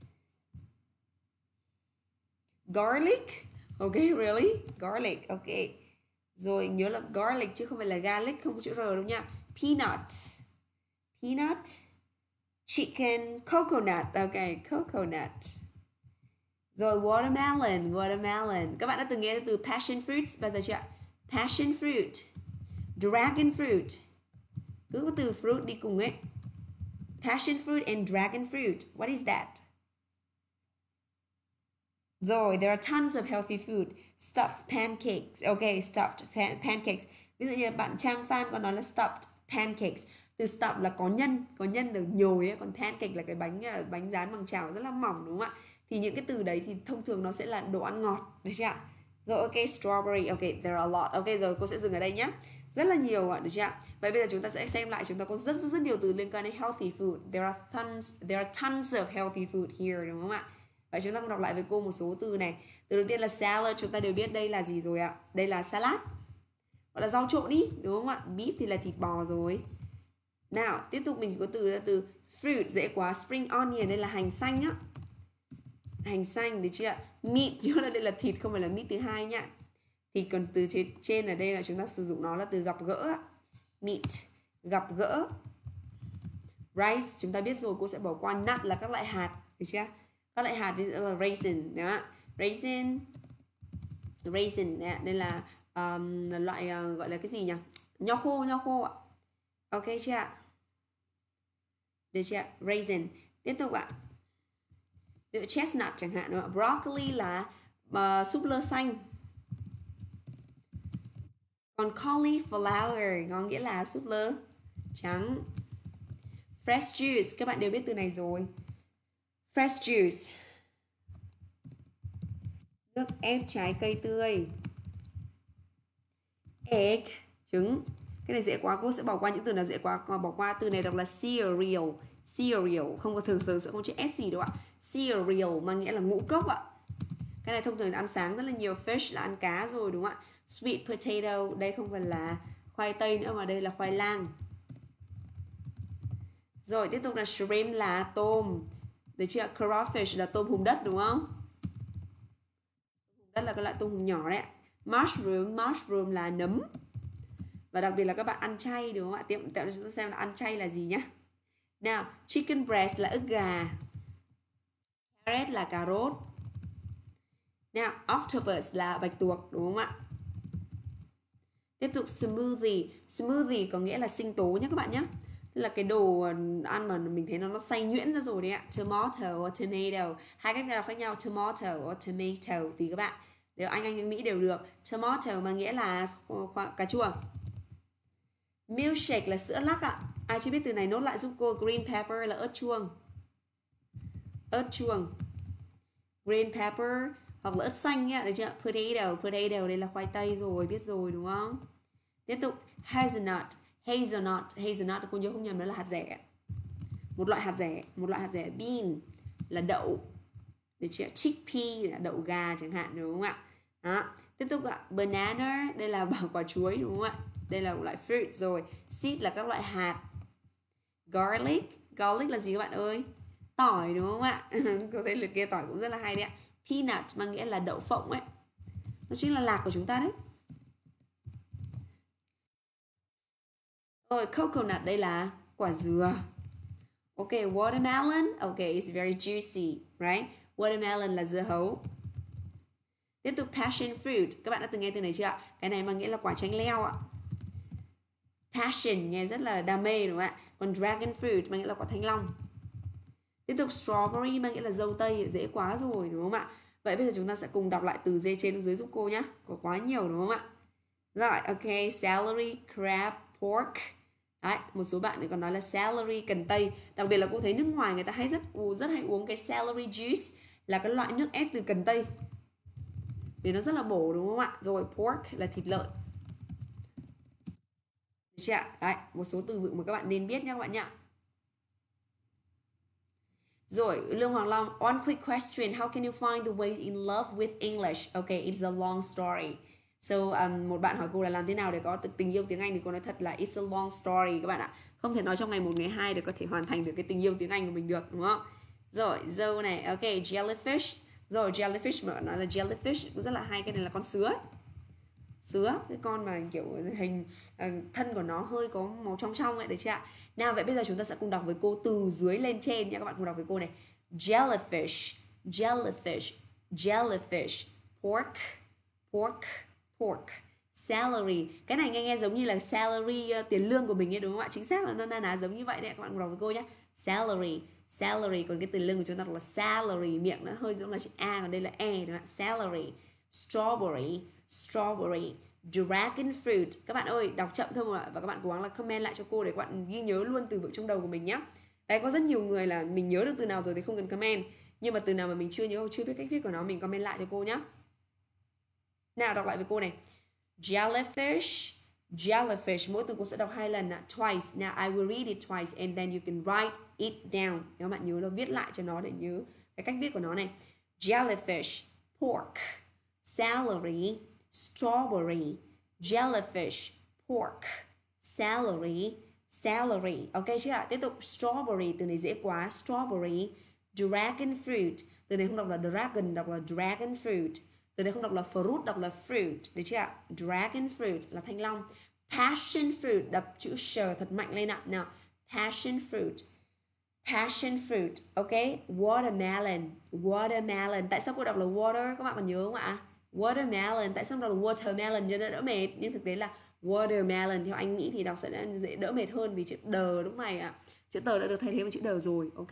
Speaker 1: Garlic. Ok, really? Garlic, ok. Rồi nhớ là garlic chứ không phải là garlic, không có chữ R đâu nha. Peanut. Chicken. Coconut. Ok, coconut. Rồi watermelon. Các bạn đã từng nghe từ passion fruit bao giờ chưa? Passion fruit. Dragon fruit. Cứ có từ fruit đi cùng ấy. Passion fruit and dragon fruit. What is that? Rồi, there are tons of healthy food. Stuffed pancakes. Ok, stuffed pancakes. Ví dụ như bạn Trang Phan có nói là stuffed pancakes. Từ stuffed là có nhân được nhồi ấy. Còn pancake là cái bánh rán bằng chảo rất là mỏng đúng không ạ? Thì những cái từ đấy thì thông thường nó sẽ là đồ ăn ngọt. Được chưa? Rồi, ok, strawberry. Ok, there are a lot. Ok, rồi cô sẽ dừng ở đây nhé. Rất là nhiều ạ, được chưa? Vậy bây giờ chúng ta sẽ xem lại, chúng ta có rất nhiều từ liên quan đến healthy food. There are tons of healthy food here, đúng không ạ? Vậy chúng ta cùng đọc lại với cô một số từ này. Từ đầu tiên là salad, chúng ta đều biết đây là gì rồi ạ? Đây là salad. Gọi là rau trộn đi, đúng không ạ? Beef thì là thịt bò rồi. Nào, tiếp tục mình có từ fruit, dễ quá. Spring onion, đây là hành xanh á. Hành xanh, được chưa? Meat, nhớ là đây là thịt, không phải là meat thứ hai nhá. Thì còn từ trên ở đây là chúng ta sử dụng nó là từ gặp gỡ. Meat, gặp gỡ. Rice, chúng ta biết rồi, cô sẽ bỏ qua. Nut là các loại hạt, được chưa? Các loại hạt ví dụ là raisin, đó. Raisin, đây là loại gọi là cái gì nhỉ? Nho khô ạ. Ok chưa ạ? Được chưa? Raisin. Tiếp tục ạ. Ví dụ chestnut chẳng hạn, đúng không? Broccoli là súp lơ xanh. Còn cauliflower có nghĩa là súp lơ trắng. Fresh juice, các bạn đều biết từ này rồi. Fresh juice, nước ép trái cây tươi. Egg, trứng. Cái này dễ quá, cô sẽ bỏ qua những từ nào dễ quá. Bỏ qua từ này đọc là cereal. Cereal, không có thường sẽ không chữ S gì đâu ạ. Cereal mang nghĩa là ngũ cốc ạ. Cái này thông thường ăn sáng rất là nhiều. Fish là ăn cá rồi đúng không ạ? Sweet potato, đây không phải là khoai tây nữa mà đây là khoai lang. Rồi tiếp tục là shrimp là tôm. Được chưa? Crawfish là tôm hùm đất đúng không? Đất là cái loại tôm hùm nhỏ đấy. Mushroom là nấm. Và đặc biệt là các bạn ăn chay đúng không ạ? Tiệm cho chúng ta xem là ăn chay là gì nhá. Nào, chicken breast là ức gà. Carrot là cà rốt. Nào, octopus là bạch tuộc đúng không ạ? Tiếp tục smoothie. Smoothie có nghĩa là sinh tố nhé các bạn nhé. Tức là cái đồ ăn mà mình thấy nó xay nhuyễn ra rồi đấy ạ. Tomato or tomato. Hai cách đọc khác nhau. Tomato or tomato tùy các bạn. Đều Anh Mỹ đều được. Tomato mà nghĩa là cà chua. Milkshake là sữa lắc ạ. Ai chưa biết từ này nốt lại giúp cô. Green pepper là ớt chuông. Ớt chuông. Green pepper hoặc là ớt xanh nhá, được chưa? Potato đây là khoai tây rồi, biết rồi đúng không? Tiếp tục hazelnut cô nhớ không nhầm đó là hạt rẻ. Một loại hạt rẻ. Bean là đậu. Được chưa? Chickpea là đậu gà chẳng hạn đúng không ạ? Đó. Tiếp tục ạ, banana đây là quả chuối đúng không ạ? Đây là một loại fruit rồi. Seed là các loại hạt. Garlic là gì các bạn ơi? Tỏi đúng không ạ? Có thấy liệt kê tỏi cũng rất là hay đấy ạ. Peanut mang nghĩa là đậu phộng ấy. Nó chính là lạc của chúng ta đấy. Rồi coconut đây là quả dừa. Ok, watermelon. Ok, it's very juicy, right? Watermelon là dưa hấu. Tiếp tục passion fruit. Các bạn đã từng nghe từ này chưa ạ? Cái này mang nghĩa là quả chanh leo ạ. Passion nghe rất là đam mê đúng không ạ? Còn dragon fruit mang nghĩa là quả thanh long. Tiếp tục strawberry mang nghĩa là dâu tây, dễ quá rồi đúng không ạ? Vậy bây giờ chúng ta sẽ cùng đọc lại từ trên đến dưới giúp cô nhé. Có quá nhiều đúng không ạ? Rồi, ok, celery, crab, pork. Đấy, một số bạn còn nói là celery, cần tây. Đặc biệt là cô thấy nước ngoài người ta rất hay uống cái celery juice là cái loại nước ép từ cần tây. Vì nó rất là bổ đúng không ạ? Rồi, pork là thịt lợn. Được chưa? Đấy, một số từ vựng mà các bạn nên biết nhé các bạn nhé. Rồi, Lương Hoàng Long, one quick question, how can you find the way in love with English? Okay, it's a long story. So, một bạn hỏi cô là làm thế nào để có tình yêu tiếng Anh thì cô nói thật là it's a long story các bạn ạ. Không thể nói trong ngày 1 ngày 2 để có thể hoàn thành được cái tình yêu tiếng Anh của mình được đúng không? Rồi, dâu này, ok, jellyfish. Rồi, jellyfish mà nói là jellyfish cũng rất là hay, cái này là con sứa. Sứa, cái con mà kiểu hình thân của nó hơi có màu trong trong ấy, được chưa ạ? Nào vậy bây giờ chúng ta sẽ cùng đọc với cô từ dưới lên trên nha các bạn, cùng đọc với cô này. Jellyfish, jellyfish, jellyfish, pork, pork, pork, salary. Cái này nghe giống như là salary, tiền lương của mình ấy đúng không ạ? Chính xác là nó là giống như vậy đấy, các bạn cùng đọc với cô nhé. Salary, salary, còn cái tiền lương của chúng ta là salary, miệng nó hơi giống là chữ A, còn đây là E đúng không ạ? Salary. Strawberry, strawberry, dragon fruit. Các bạn ơi, đọc chậm thôi mà, và các bạn cố gắng là comment lại cho cô để các bạn ghi nhớ luôn từ vựng trong đầu của mình nhé. Đấy, có rất nhiều người là mình nhớ được từ nào rồi thì không cần comment, nhưng mà từ nào mà mình chưa nhớ hoặc chưa biết cách viết của nó mình comment lại cho cô nhé. Nào, đọc lại với cô này. Jellyfish, jellyfish. Mỗi từ cô sẽ đọc 2 lần twice. Now I will read it twice and then you can write it down. Nếu bạn nhớ là viết lại cho nó để nhớ cái cách viết của nó này. Jellyfish, pork, celery, strawberry, jellyfish, pork, celery, celery. Ok chưa ạ? Tiếp tục strawberry, từ này dễ quá. Strawberry, dragon fruit. Từ này không đọc là dragon, đọc là dragon fruit. Từ đây không đọc là fruit, đọc là fruit. Được chưa ạ? Dragon fruit là thanh long. Passion fruit, đập chữ sờ thật mạnh lên ạ. Nào, passion fruit. Passion fruit, ok. Watermelon, watermelon. Tại sao cô đọc là water? Các bạn còn nhớ không ạ? Watermelon, tại sao đọc là watermelon cho nó đỡ mệt, nhưng thực tế là watermelon. Theo anh nghĩ thì đọc sẽ dễ đỡ mệt hơn vì chữ đờ lúc này ạ. Chữ tờ đã được thay thế bằng chữ đờ rồi, ok?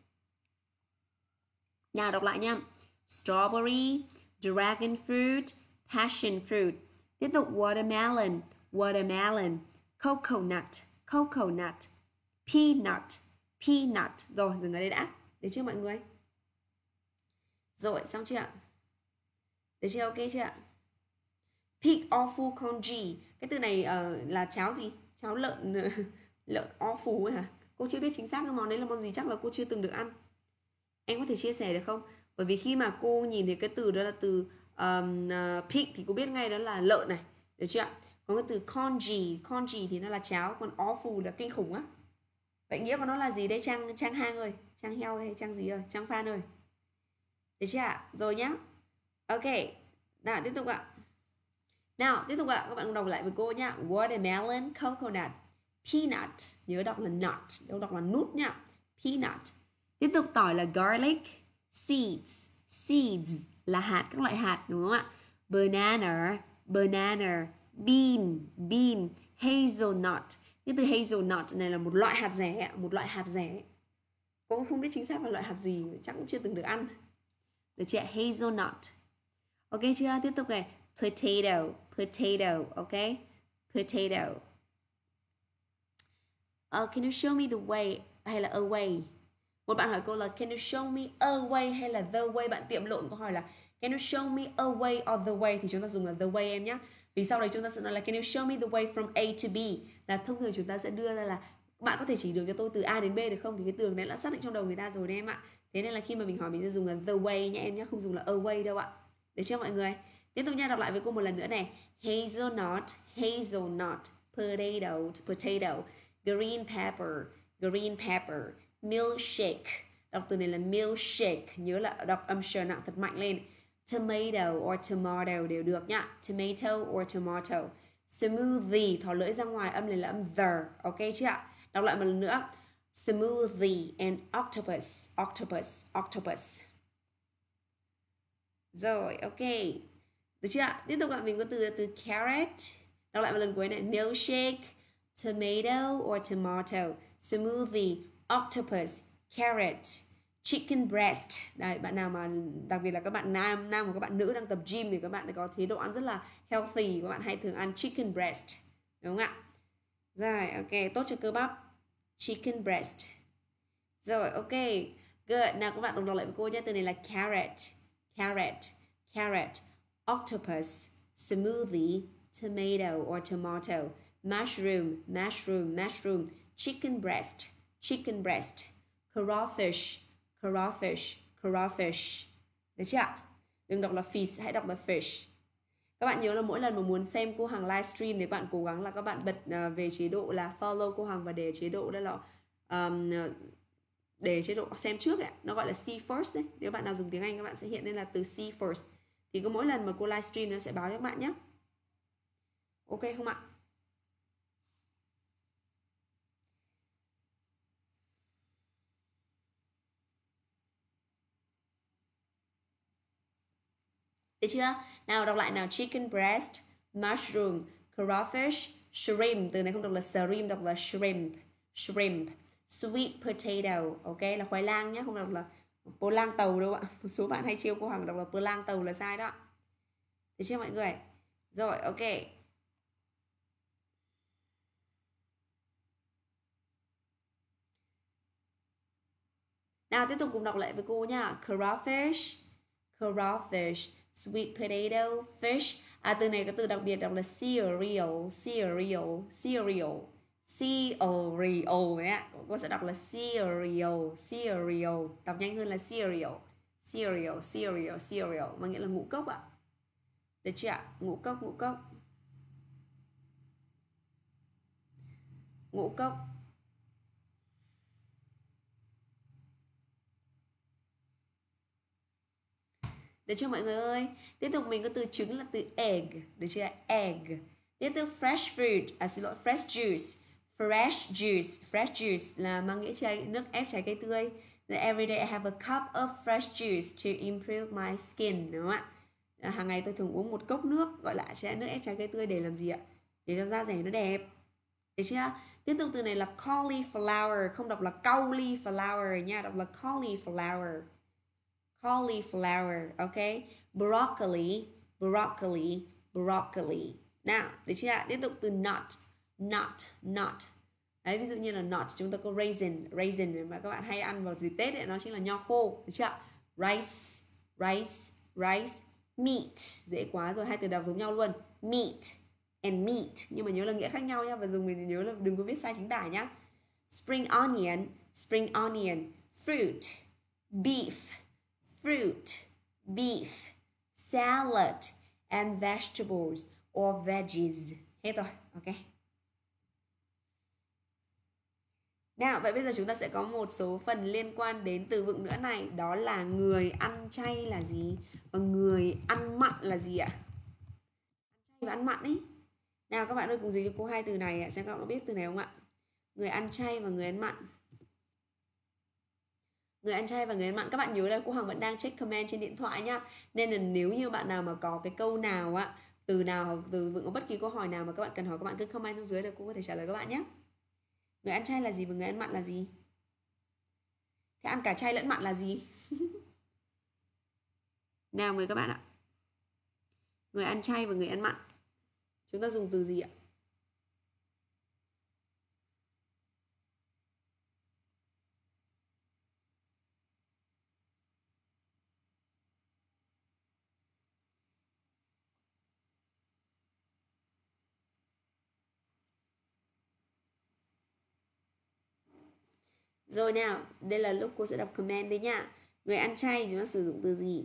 Speaker 1: Nào đọc lại nha. Strawberry, dragon fruit, passion fruit. Tiếp tục watermelon, watermelon, coconut, coconut, peanut, peanut. Rồi, dừng ở đây đã. Được chưa mọi người? Rồi, xong chưa ạ? Được chưa, ok chưa ạ? Pig awful congee. Cái từ này là cháo gì? Cháo lợn lợn awful ấy hả? Cô chưa biết chính xác cái món đấy là món gì, chắc là cô chưa từng được ăn. Em có thể chia sẻ được không? Bởi vì khi mà cô nhìn thấy cái từ đó là từ pig thì cô biết ngay đó là lợn này. Được chưa ạ? Còn cái từ congee, congee thì nó là cháo, còn awful là kinh khủng á. Vậy nghĩa của nó là gì đấy Trang Hang ơi? Trang heo hay Trang gì ơi? Trang Phan ơi. Được chưa ạ? Rồi nhá. Ok. Nào tiếp tục ạ. Nào tiếp tục ạ. Các bạn đọc lại với cô nhá. Watermelon, coconut, peanut. Nhớ đọc là nut, đâu đọc là nút nhá. Peanut. Tiếp tục tỏi là garlic, seeds. Seeds là hạt, các loại hạt đúng không ạ? Banana, banana, bean, bean, hazelnut. Cái từ hazelnut này là một loại hạt rẻ, một loại hạt rẻ. Cô cũng không biết chính xác là loại hạt gì, chắc cũng chưa từng được ăn. Được chưa? Hazelnut. Ok chưa? Tiếp tục này. Potato, potato, ok? Potato. Can you show me the way hay là a way? Một bạn hỏi cô là can you show me a way hay là the way? Bạn tiệm lộn câu hỏi là can you show me a way or the way, thì chúng ta dùng là the way em nhé. Vì sau đấy chúng ta sẽ nói là can you show me the way from A to B. Là thông thường chúng ta sẽ đưa ra là bạn có thể chỉ đường cho tôi từ A đến B được không? Thì cái tường đấy đã xác định trong đầu người ta rồi đấy em ạ. Thế nên là khi mà mình hỏi mình sẽ dùng là the way nhé em nhé, không dùng là a way đâu ạ. Được chưa mọi người? Tiếp tục nha, đọc lại với cô một lần nữa này. Hazelnut, hazelnut, potato, potato, green pepper, green pepper, milkshake. Đọc từ này là milkshake, nhớ là đọc âm sờ nặng thật mạnh lên. Tomato or tomato đều được nhá. Tomato or tomato. Smoothie, thò lưỡi ra ngoài, âm này là âm the, ok chưa ạ? Đọc lại một lần nữa. Smoothie and octopus, octopus, octopus. Rồi, ok. Được chưa ạ? Tiếp tục ạ, mình có từ carrot. Đọc lại một lần cuối này. Milkshake, tomato or tomato, smoothie, octopus, carrot, chicken breast. Đây, bạn nào mà đặc biệt là các bạn nam và các bạn nữ đang tập gym thì các bạn có chế độ ăn rất là healthy, các bạn hay thường ăn chicken breast, đúng không ạ? Rồi, ok, tốt cho cơ bắp. Chicken breast. Rồi, ok. Good. Nào các bạn đọc lại với cô nhé. Từ này là carrot, carrot, carrot, octopus, smoothie, tomato or tomato, mushroom, mushroom, mushroom, chicken breast, chicken breast, crawfish, crawfish, crawfish. Được chưa ạ? Đừng đọc là fish, hãy đọc là fish. Các bạn nhớ là mỗi lần mà muốn xem cô Hằng livestream thì các bạn cố gắng là các bạn bật về chế độ là follow cô Hằng và để chế độ đó là để chế độ xem trước ấy, nó gọi là see first đấy. Nếu bạn nào dùng tiếng Anh các bạn sẽ hiện lên là từ see first. Thì có mỗi lần mà cô livestream nó sẽ báo cho các bạn nhé. Ok không ạ? Được chưa? Nào đọc lại nào. Chicken breast, mushroom, crawfish, shrimp. Từ này không đọc là shrimp, đọc là shrimp. Shrimp. Sweet potato. Ok, là khoai lang nhé, không đọc là bồ lang tàu đâu ạ. Một số bạn hay trêu cô Hằng đọc là bồ lang tàu là sai đó. Được chưa mọi người? Rồi, ok. Nào tiếp tục cùng đọc lại với cô nha. Crawfish, crawfish, sweet potato, fish. Từ này có từ đặc biệt đọc là cereal, cereal, cereal, cereal đấy ạ. Cô sẽ đọc là cereal, cereal. Đọc nhanh hơn là cereal, cereal, cereal, cereal, mà nghĩa là ngũ cốc ạ. Được chưa ạ? Ngũ cốc, ngũ cốc, ngũ cốc. Được chưa mọi người ơi? Tiếp tục mình có từ trứng là từ egg. Được chưa? Egg. Tiếp tục fresh fruit, xin lỗi, fresh juice. Fresh juice, fresh juice là mang nghĩa nước ép trái cây tươi. Every day I have a cup of fresh juice to improve my skin, đúng không ạ? Hàng ngày tôi thường uống một cốc nước gọi là nước ép trái cây tươi để làm gì ạ? Để cho da rẻ nó đẹp. Được chưa? Tiếp tục từ này là cauliflower, không đọc là cauliflower nha, đọc là cauliflower. Cauliflower, ok? Broccoli, broccoli, broccoli. Nào, được chưa ạ? Tiếp tục từ nut, nut, nut. Đấy, ví dụ như là nut chúng ta có raisin, raisin mà các bạn hay ăn vào dịp Tết ấy, nó chính là nho khô, được chưa? Rice, rice, rice. Meat, dễ quá rồi, hai từ đọc giống nhau luôn. Meat and meat, nhưng mà nhớ là nghĩa khác nhau nhá, và dùng mình nhớ là đừng có viết sai chính tả nhá. Spring onion, spring onion. Fruit, beef, fruit, beef. Salad and vegetables or veggies. Hết rồi, ok. Nào, vậy bây giờ chúng ta sẽ có một số phần liên quan đến từ vựng nữa này. Đó là người ăn chay là gì? Và người ăn mặn là gì ạ? Ăn chay và ăn mặn ấy. Nào các bạn ơi, cùng dịch cho cô hai từ này ạ. Xem các bạn có biết từ này không ạ? Người ăn chay và người ăn mặn. Người ăn chay và người ăn mặn. Các bạn nhớ là cô Hằng vẫn đang check comment trên điện thoại nhá. Nên là nếu như bạn nào mà có cái câu nào á, từ nào, từ vựng có bất kỳ câu hỏi nào mà các bạn cần hỏi, các bạn cứ comment xuống dưới để cô có thể trả lời các bạn nhé. Người ăn chay là gì và người ăn mặn là gì? Thế ăn cả chay lẫn mặn là gì? Nào mời các bạn ạ. Người ăn chay và người ăn mặn, chúng ta dùng từ gì ạ? Rồi nào, đây là lúc cô sẽ đọc comment đấy nhá. Người ăn chay chúng ta sử dụng từ gì?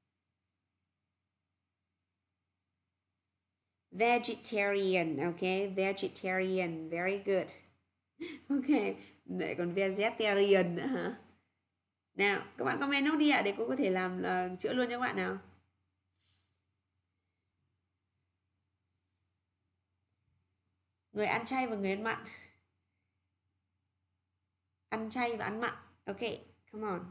Speaker 1: Vegetarian, ok, vegetarian, very good. Ok, lại còn vegetarian nữa hả? Nào, các bạn comment nốt đi ạ để cô có thể làm chữa luôn cho các bạn nào. Người ăn chay và người ăn mặn. Ăn chay và ăn mặn. Ok, come on.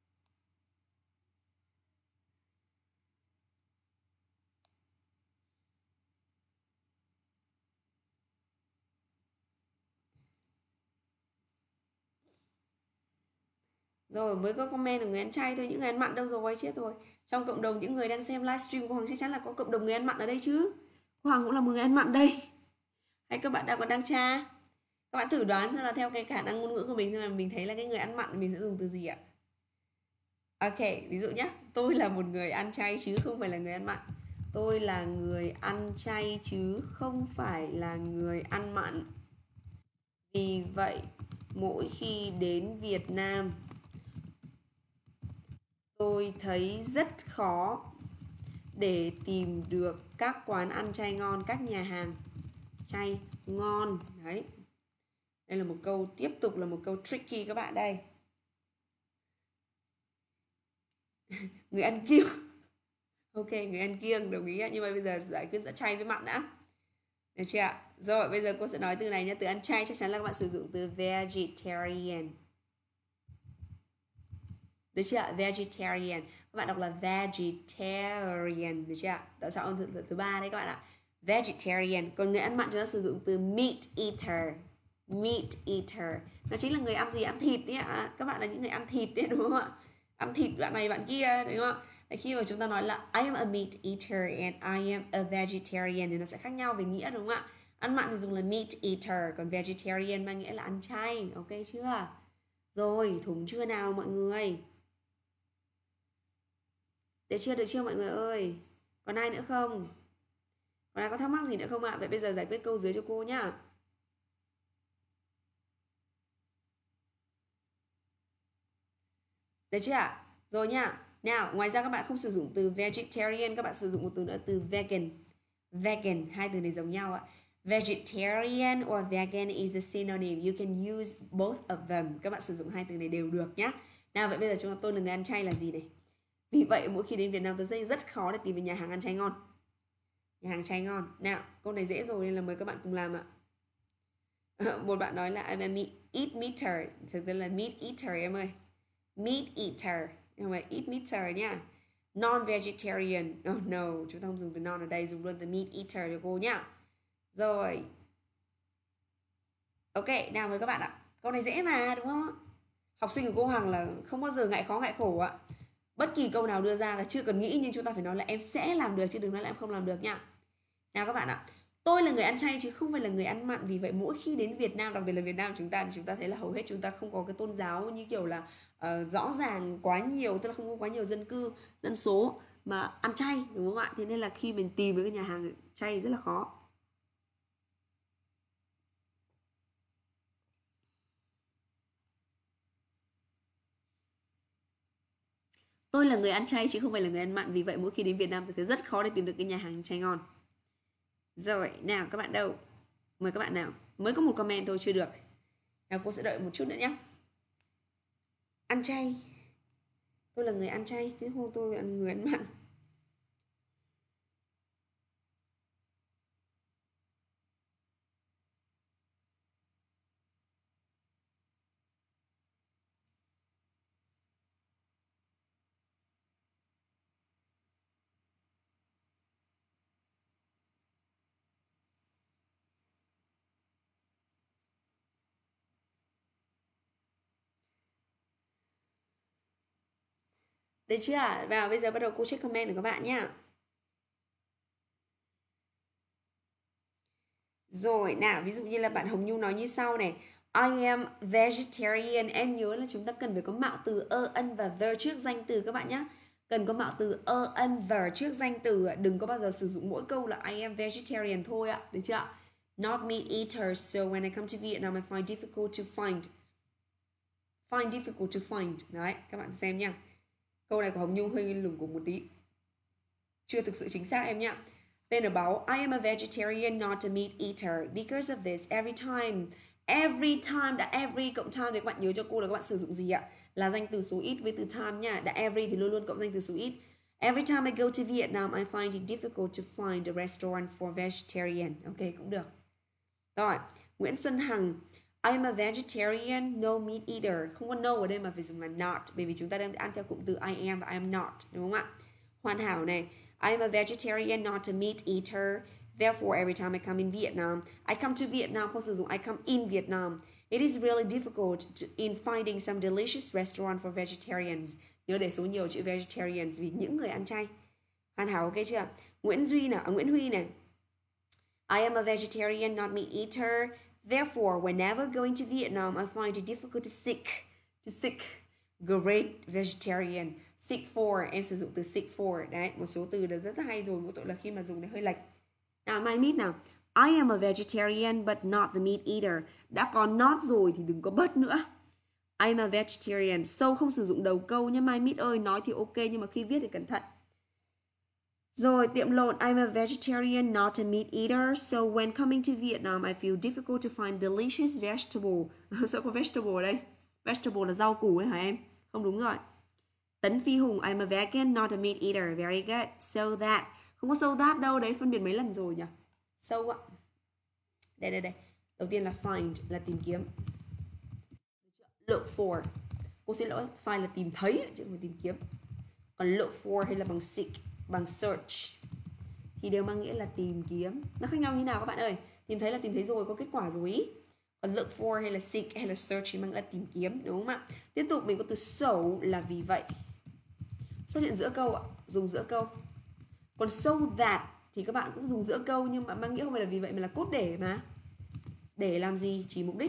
Speaker 1: Rồi mới có comment là người ăn chay thôi, những người ăn mặn đâu rồi, chết rồi. Trong cộng đồng những người đang xem livestream của Hoàng chắc chắn là có cộng đồng người ăn mặn ở đây chứ. Hoàng cũng là một người ăn mặn đây. Hay các bạn còn đang tra? Các bạn thử đoán xem là theo cái khả năng ngôn ngữ của mình xem là mình thấy là cái người ăn mặn mình sẽ dùng từ gì ạ? Ok, ví dụ nhé, tôi là một người ăn chay chứ không phải là người ăn mặn. Tôi là người ăn chay chứ không phải là người ăn mặn. Vì vậy, mỗi khi đến Việt Nam, tôi thấy rất khó để tìm được các quán ăn chay ngon, các nhà hàng chay ngon. Đấy. Đây là một câu, tiếp tục là một câu tricky các bạn đây. Người ăn kiêng. Ok, người ăn kiêng, đồng ý. Nhưng mà bây giờ giải quyết giữa chay với mặn đã. Được chưa ạ? Rồi, bây giờ cô sẽ nói từ này nhé. Từ ăn chay chắc chắn là các bạn sử dụng từ vegetarian. Được chưa ạ? Vegetarian. Các bạn đọc là vegetarian. Được chưa ạ? Đó chọn thứ ba đấy các bạn ạ. Vegetarian. Còn người ăn mặn chúng ta sử dụng từ meat eater. Meat eater. Nó chính là người ăn gì? Ăn thịt đấy ạ. Các bạn là những người ăn thịt đấy đúng không ạ? Ăn thịt bạn này bạn kia đúng không ạ? Khi mà chúng ta nói là I am a meat eater and I am a vegetarian thì nó sẽ khác nhau về nghĩa đúng không ạ? Ăn mặn thì dùng là meat eater, còn vegetarian mang nghĩa là ăn chay. Ok chưa? Rồi, thủng chưa nào mọi người? Được chưa mọi người ơi? Còn ai nữa không? Còn ai có thắc mắc gì nữa không ạ? Vậy bây giờ giải quyết câu dưới cho cô nhá. Được chưa ạ? Rồi nha. Nào, ngoài ra các bạn không sử dụng từ vegetarian, các bạn sử dụng một từ nữa, từ vegan. Vegan, hai từ này giống nhau ạ. Vegetarian or vegan is a synonym. You can use both of them. Các bạn sử dụng hai từ này đều được nhá. Nào, vậy bây giờ chúng ta, tôi là người ăn chay là gì này? Vì vậy mỗi khi đến Việt Nam tôi thấy rất khó để tìm được nhà hàng ăn chay ngon. Nhà hàng chay ngon. Nào, câu này dễ rồi nên là mời các bạn cùng làm ạ. Một bạn nói là I'm a eat meater. Thực ra là meat eater em ơi. Meat eater. Nhưng mà eat meater nha. Non-vegetarian. Oh no, chúng ta không dùng từ non ở đây, dùng luôn từ meat eater cho cô nhá. Rồi. Ok, nào mời các bạn ạ. Câu này dễ mà, đúng không? Học sinh của cô Hằng là không bao giờ ngại khó ngại khổ ạ. Bất kỳ câu nào đưa ra là chưa cần nghĩ, nhưng chúng ta phải nói là em sẽ làm được, chứ đừng nói là em không làm được nha. Nào các bạn ạ. Tôi là người ăn chay chứ không phải là người ăn mặn. Vì vậy mỗi khi đến Việt Nam, đặc biệt là Việt Nam chúng ta, thì chúng ta thấy là hầu hết chúng ta không có cái tôn giáo như kiểu là rõ ràng quá nhiều, tức là không có quá nhiều dân cư, dân số mà ăn chay, đúng không ạ? Thế nên là khi mình tìm với cái nhà hàng chay rất là khó. Tôi là người ăn chay chứ không phải là người ăn mặn. Vì vậy mỗi khi đến Việt Nam tôi thấy rất khó để tìm được cái nhà hàng chay ngon. Rồi, nào các bạn đâu? Mời các bạn nào. Mới có một comment thôi, chưa được. Nào cô sẽ đợi một chút nữa nhé. Ăn chay. Tôi là người ăn chay chứ không tôi là người ăn mặn. Được chưa ạ? Và bây giờ bắt đầu cô check comment của các bạn nhé. Rồi, nào, ví dụ như là bạn Hồng Nhung nói như sau này. I am vegetarian. Em nhớ là chúng ta cần phải có mạo từ ân và the trước danh từ các bạn nhé. Cần có mạo từ ân the trước danh từ. Đừng có bao giờ sử dụng mỗi câu là I am vegetarian thôi ạ. Được chưa ạ? Not meat eater. So when I come to Vietnam I find difficult to find. Find difficult to find. Đấy, các bạn xem nha. Câu này của Hồng Nhung hơi lủng củng một tí. Chưa thực sự chính xác em nhé. Then about I am a vegetarian, not a meat eater. Because of this, every time đã every cộng time thì các bạn nhớ cho cô là các bạn sử dụng gì ạ? Là danh từ số ít với từ time nha. Đã every thì luôn luôn cộng danh từ số ít. Every time I go to Vietnam, I find it difficult to find a restaurant for vegetarian. Ok, cũng được. Rồi, Nguyễn Xuân Hằng. I am a vegetarian, no meat eater. Không có no ở đây mà phải dùng là not. Bởi vì chúng ta đang ăn theo cụm từ I am và I am not. Đúng không ạ? Hoàn Hảo này. I am a vegetarian, not a meat eater. Therefore, every time I come in Vietnam, I come to Vietnam, không sử dụng I come in Vietnam. It is really difficult in finding some delicious restaurant for vegetarians. Nhớ để số nhiều chữ vegetarians vì những người ăn chay. Hoàn Hảo ok chưa? Nguyễn Huy này. I am a vegetarian, not meat eater. Therefore, whenever going to Vietnam, I find it difficult to seek great vegetarian. Seek for, em sử dụng từ seek for. Đấy, một số từ là rất là hay rồi. Mỗi tội là khi mà dùng để hơi lệch. Nào, my meat nào. I am a vegetarian, but not the meat eater. Đã có not rồi thì đừng có but nữa. I am a vegetarian. So không sử dụng đầu câu nhé. My meat ơi, nói thì ok, nhưng mà khi viết thì cẩn thận. Rồi, tiệm lộn. I'm a vegetarian, not a meat eater. So when coming to Vietnam, I feel difficult to find delicious vegetable. Sao có vegetable ở đây? Vegetable là rau củ ấy hả em? Không đúng rồi. Tấn Phi Hùng. I'm a vegan, not a meat eater. Very good. So that. Không có so that đâu. Đấy, phân biệt mấy lần rồi nhỉ? So ạ. Đây. Đầu tiên là find là tìm kiếm. Look for. Cô xin lỗi. Find là tìm thấy chứ không phải tìm kiếm. Còn look for hay là bằng seek, bằng search thì đều mang nghĩa là tìm kiếm. Nó khác nhau như nào các bạn ơi? Tìm thấy là tìm thấy rồi, có kết quả rồi ý. Còn look for hay là seek hay là search thì mang nghĩa là tìm kiếm, đúng không ạ? Tiếp tục mình có từ so là vì vậy. Xuất hiện giữa câu ạ, dùng giữa câu. Còn so that thì các bạn cũng dùng giữa câu nhưng mà mang nghĩa không phải là vì vậy mà là cốt để mà. Để làm gì? Chỉ mục đích.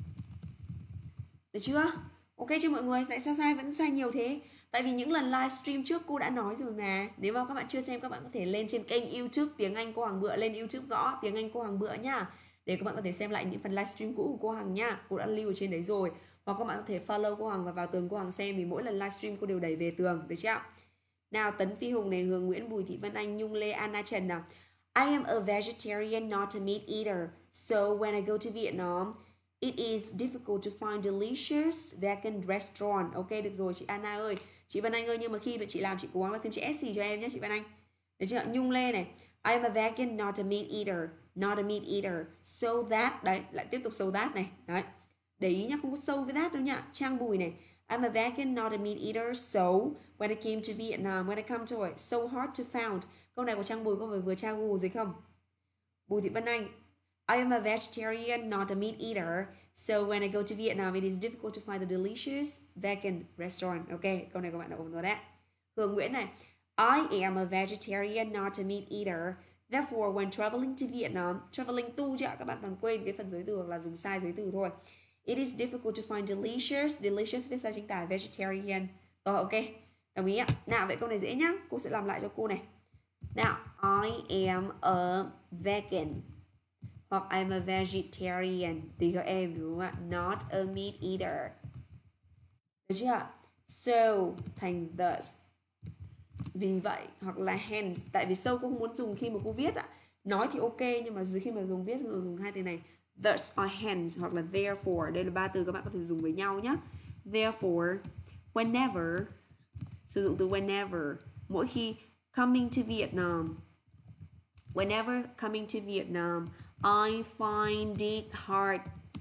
Speaker 1: Được chưa? Ok chưa mọi người? Tại sao sai vẫn sai nhiều thế? Tại vì những lần livestream trước cô đã nói rồi mà. Nếu mà các bạn chưa xem, các bạn có thể lên trên kênh YouTube Tiếng Anh Cô Hằng Bựa. Lên YouTube gõ Tiếng Anh Cô Hằng Bựa nhá. Để các bạn có thể xem lại những phần livestream cũ của cô Hằng nhá. Cô đã lưu ở trên đấy rồi. Hoặc các bạn có thể follow cô Hằng và vào tường cô Hằng xem. Vì mỗi lần livestream cô đều đẩy về tường. Được chưa? Nào, Tấn Phi Hùng này, Hường Nguyễn, Bùi Thị Vân Anh, Nhung Lê, Anna Trần nào. I am a vegetarian, not a meat eater. So when I go to Vietnam, it is difficult to find delicious vegan restaurant. Ok, được rồi chị Anna ơi. Chị Vân Anh ơi, nhưng mà khi chị làm chị cố gắng là thêm chữ SC cho em nhé chị Vân Anh. Được chưa? Nhung Lê này. I am a vegan, not a meat eater. Not a meat eater. So that. Đấy, lại tiếp tục so that này. Đấy. Để ý nhá, không có so với that đâu nhá. Trang Bùi này. I'm a vegan, not a meat eater. So when I came to Vietnam, when I come to it, so hard to found. Câu này của Trang Bùi có phải vừa tra Google gì không? Bùi Thị Vân Anh. I am a vegetarian, not a meat eater. So when I go to Vietnam, it is difficult to find a delicious vegan restaurant. Ok, câu này các bạn đã ổn rồi đấy. Hương Nguyễn này. I am a vegetarian, not a meat eater. Therefore, when traveling to Vietnam, traveling tu chứ ạ, các bạn toàn quên cái phần giới từ hoặc là dùng sai giới từ thôi. It is difficult to find delicious viết sai chính tả vegetarian. Rồi ok, đồng ý ạ. Nào vậy câu này dễ nhá, cô sẽ làm lại cho cô này. Nào, I am a vegan hoặc I'm a vegetarian tùy các em đúng không ạ? Not a meat eater. Được chưa? So thành thus. Vì vậy hoặc là hence, tại vì so cô không muốn dùng khi mà cô viết ạ. Nói thì ok nhưng mà khi mà dùng viết thì dùng hai từ này. Thus or hence hoặc là therefore. Đây là ba từ các bạn có thể dùng với nhau nhé. Therefore, whenever, sử dụng từ whenever, mỗi khi coming to Vietnam. Whenever coming to Vietnam, I find it hard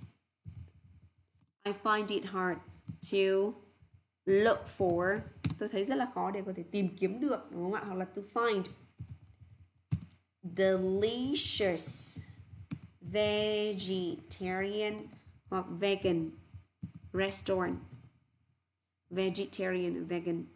Speaker 1: to look for. Tôi thấy rất là khó để có thể tìm kiếm được đúng không ạ? Hoặc là to find delicious vegetarian hoặc vegan restaurant. Vegetarian, vegan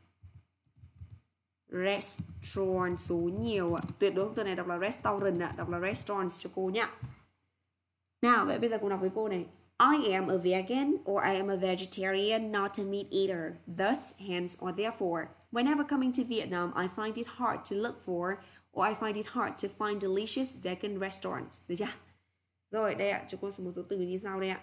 Speaker 1: restaurant số nhiều ạ. Tuyệt đối không từ này đọc là restaurant ạ, đọc là restaurants cho cô nhá. Nào, vậy bây giờ cô đọc với cô này. I am a vegan or I am a vegetarian, not a meat eater. Thus, hence, or therefore, whenever coming to Vietnam, I find it hard to look for or I find it hard to find delicious vegan restaurants. Được chưa? Rồi, đây ạ, cho cô một số từ như sau đây ạ.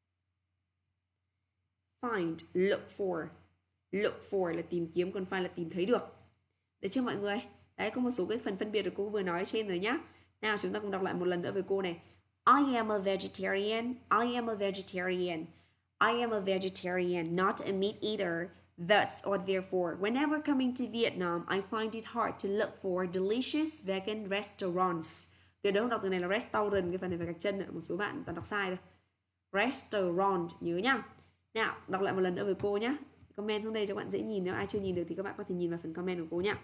Speaker 1: Find, look for. Look for là tìm kiếm, còn find là tìm thấy được. Được chưa mọi người? Đấy, có một số cái phần phân biệt được cô vừa nói trên rồi nhá. Nào, chúng ta cùng đọc lại một lần nữa với cô này. I am a vegetarian. I am a vegetarian. I am a vegetarian, not a meat eater. Thus or therefore, whenever coming to Vietnam, I find it hard to look for delicious vegan restaurants. Tuyệt đối không đọc từ này là restaurant, cái phần này phải gạch chân, một số bạn toàn đọc sai thôi. Restaurant, nhớ nhá. Nào, đọc lại một lần nữa với cô nhá. Comment xuống đây cho các bạn dễ nhìn, nếu ai chưa nhìn được thì các bạn có thể nhìn vào phần comment của cô nhá.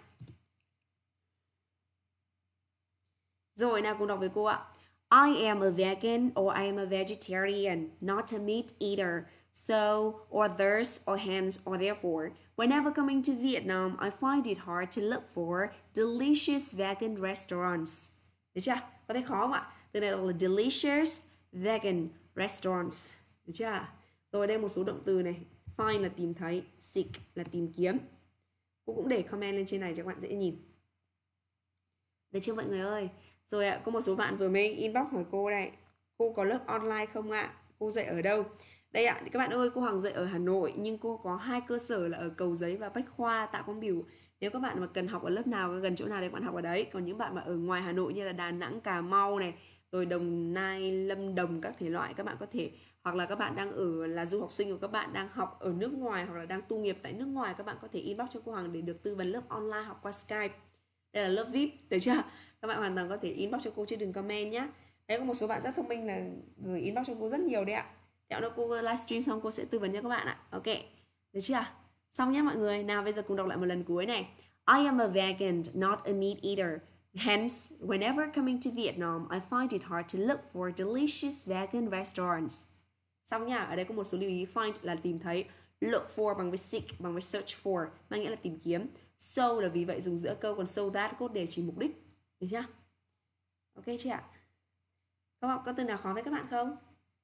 Speaker 1: Rồi nào, cùng đọc với cô ạ. I am a vegan or I am a vegetarian, not a meat eater. So, or thus, or hence, or therefore, whenever coming to Vietnam, I find it hard to look for delicious vegan restaurants. Được chưa? Có thấy khó không ạ? Từ này là delicious vegan restaurants. Được chưa? Rồi đây một số động từ này. Find là tìm thấy, seek là tìm kiếm. Cô cũng để comment lên trên này cho các bạn dễ nhìn. Được chưa mọi người ơi? Rồi ạ, có một số bạn vừa mới inbox hỏi cô đây. Cô có lớp online không ạ? Cô dạy ở đâu? Đây ạ, các bạn ơi, cô Hằng dạy ở Hà Nội, nhưng cô có 2 cơ sở là ở Cầu Giấy và Bách Khoa, Tạ Quang Biểu. Nếu các bạn mà cần học ở lớp nào, gần chỗ nào thì các bạn học ở đấy. Còn những bạn mà ở ngoài Hà Nội như là Đà Nẵng, Cà Mau này, rồi Đồng Nai, Lâm Đồng, các thể loại, các bạn có thể, hoặc là các bạn đang ở là du học sinh, hoặc các bạn đang học ở nước ngoài, hoặc là đang tu nghiệp tại nước ngoài, các bạn có thể inbox cho cô Hằng để được tư vấn lớp online học qua Skype. Đây là lớp VIP, được chưa? Các bạn hoàn toàn có thể inbox cho cô chứ đừng comment nhé. Đấy, có một số bạn rất thông minh là gửi inbox cho cô rất nhiều đấy ạ. Chạo nữa cô livestream xong cô sẽ tư vấn cho các bạn ạ. Ok, được chưa? Xong nhé mọi người. Nào bây giờ cùng đọc lại một lần cuối này. I am a vegan, not a meat eater. Hence, whenever coming to Vietnam, I find it hard to look for delicious vegan restaurants. Xong nha, ở đây có một số lưu ý. Find là tìm thấy, look for bằng với seek, bằng với search for, mang nghĩa là tìm kiếm. So là vì vậy dùng giữa câu, còn so that cốt để chỉ mục đích. Được chưa? Ok chưa ạ? Các bạn có từ nào khó với các bạn không?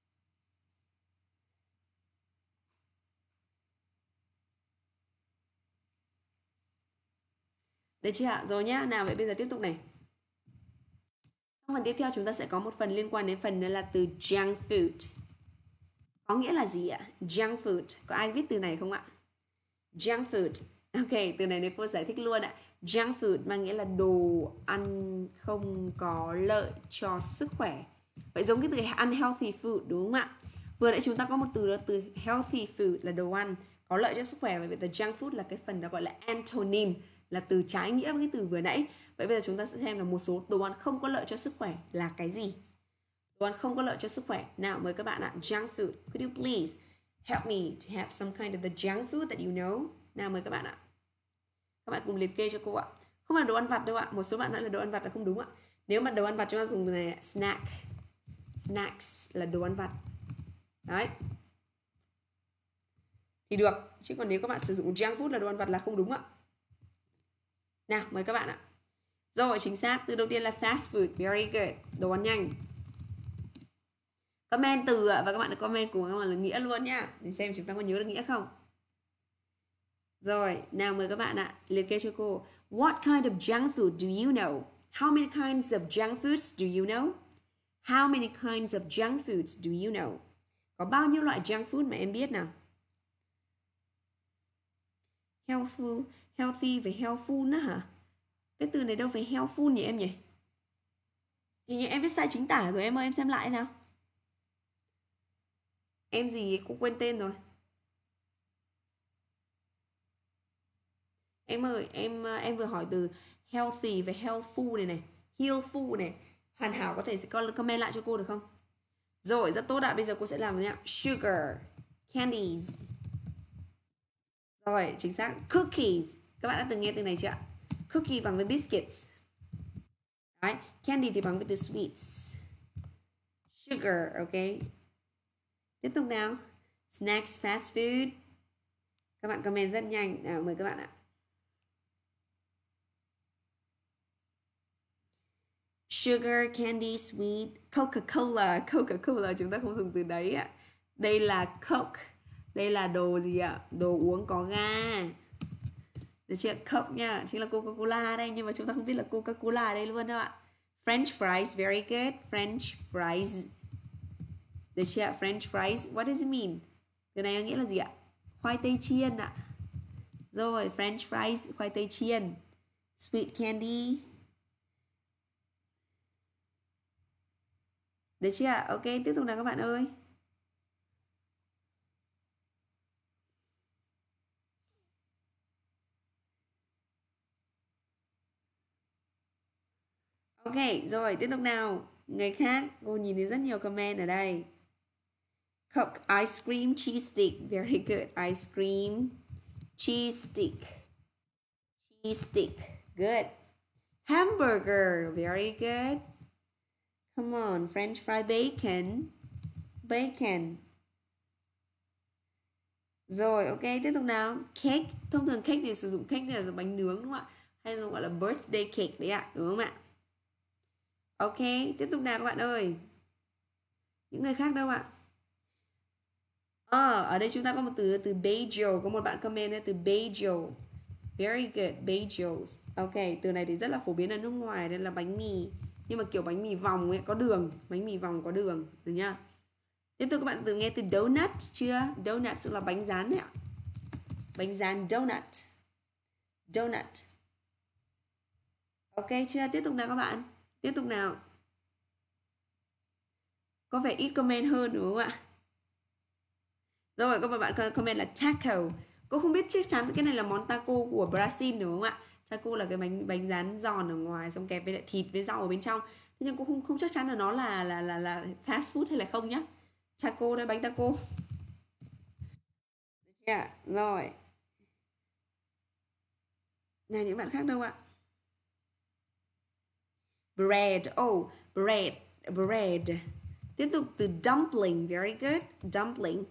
Speaker 1: Được chưa ạ? Rồi nhá. Nào vậy bây giờ tiếp tục này. Trong phần tiếp theo chúng ta sẽ có một phần liên quan đến phần đó là từ junk food. Có nghĩa là gì ạ? Junk food. Có ai biết từ này không ạ? Junk food. Ok, từ này nếu cô giải thích luôn ạ. Junk food mang nghĩa là đồ ăn không có lợi cho sức khỏe. Vậy giống cái từ unhealthy food đúng không ạ? Vừa nãy chúng ta có một từ đó, từ healthy food là đồ ăn có lợi cho sức khỏe. Vậy từ junk food là cái phần đó gọi là antonym, là từ trái nghĩa với cái từ vừa nãy. Vậy bây giờ chúng ta sẽ xem là một số đồ ăn không có lợi cho sức khỏe là cái gì? Đồ ăn không có lợi cho sức khỏe. Nào mời các bạn ạ. Junk food. Could you please Help me to have some kind of the junk food that you know. Nào mời các bạn ạ. Các bạn cùng liệt kê cho cô ạ. Không phải đồ ăn vặt đâu ạ. Một số bạn nói là đồ ăn vặt là không đúng ạ. Nếu mà đồ ăn vặt chúng ta dùng từ này snack. Snacks là đồ ăn vặt. Đấy. Thì được. Chứ còn nếu các bạn sử dụng junk food là đồ ăn vặt là không đúng ạ. Nào mời các bạn ạ. Rồi chính xác. Từ đầu tiên là fast food. Very good. Đồ ăn nhanh. Comment từ ạ. Và các bạn comment cùng các bạn là nghĩa luôn nhá. Để xem chúng ta có nhớ được nghĩa không. Rồi, nào mời các bạn ạ, liệt kê cho cô. What kind of junk food do you know? How many kinds of junk foods do you know? How many kinds of junk foods do you know? Có bao nhiêu loại junk food mà em biết nào? Healthy với healthful nữa hả? Cái từ này đâu phải healthful nhỉ em nhỉ? Hình như em viết sai chính tả rồi em ơi, em xem lại nào. Em gì ấy, cũng quên tên rồi. Em ơi, em vừa hỏi từ healthy và healthful này. Healthful này. Hoàn hảo có thể sẽ comment lại cho cô được không? Rồi, rất tốt ạ. Bây giờ cô sẽ làm nhá. Sugar, candies. Rồi, chính xác. Cookies. Các bạn đã từng nghe từ này chưa ạ? Cookie bằng với biscuits. Đấy, candy thì bằng với từ sweets. Sugar, ok. Tiếp tục nào. Snacks, fast food. Các bạn comment rất nhanh. Nào, mời các bạn ạ. Sugar, candy, sweet, Coca-Cola. Coca-Cola chúng ta không dùng từ đấy ạ. Đây là Coke. Đây là đồ gì ạ? Đồ uống có ga. Được chưa? Coke nha. Chính là Coca-Cola đây. Nhưng mà chúng ta không biết là Coca-Cola ở đây luôn đâu ạ. French fries, very good. French fries. Được chưa? French fries. What does it mean? Từ này có nghĩa là gì ạ? Khoai tây chiên ạ. Rồi, French fries, khoai tây chiên. Sweet candy. Được chưa? Ok, tiếp tục nào các bạn ơi. Ok, rồi tiếp tục nào. Người khác, cô nhìn thấy rất nhiều comment ở đây. Coke, ice cream, cheese stick. Very good. Ice cream, cheese stick. Cheese stick. Good. Hamburger. Very good. Come on. French fry, bacon. Bacon. Rồi, ok, tiếp tục nào. Cake. Thông thường cake thì sử dụng cake là bánh nướng đúng không ạ? Hay là gọi là birthday cake đấy ạ, đúng không ạ? Ok, tiếp tục nào các bạn ơi. Những người khác đâu ạ? Ở đây chúng ta có một từ bagel. Có một bạn comment từ bagel. Very good, bagels. Ok, từ này thì rất là phổ biến ở nước ngoài. Đây là bánh mì. Nhưng mà kiểu bánh mì vòng ấy, có đường. Bánh mì vòng có đường, được nhá. Tiếp tục các bạn từng nghe từ donut chưa? Donut là bánh rán đấy ạ. Bánh rán donut. Donut. Ok chưa? Tiếp tục nào các bạn. Tiếp tục nào. Có vẻ ít comment hơn đúng không ạ? Rồi, có một bạn comment là taco. Cô không biết chắc chắn cái này là món taco của Brazil đúng không ạ? Taco là cái bánh rán giòn ở ngoài xong kẹp với lại thịt với rau ở bên trong. Thế nhưng cô không chắc chắn là nó là fast food hay là không nhá. Taco đây, bánh taco. Yeah, rồi. Này những bạn khác đâu ạ? Bread. Oh, bread. Tiếp tục từ dumpling. Very good. Dumpling.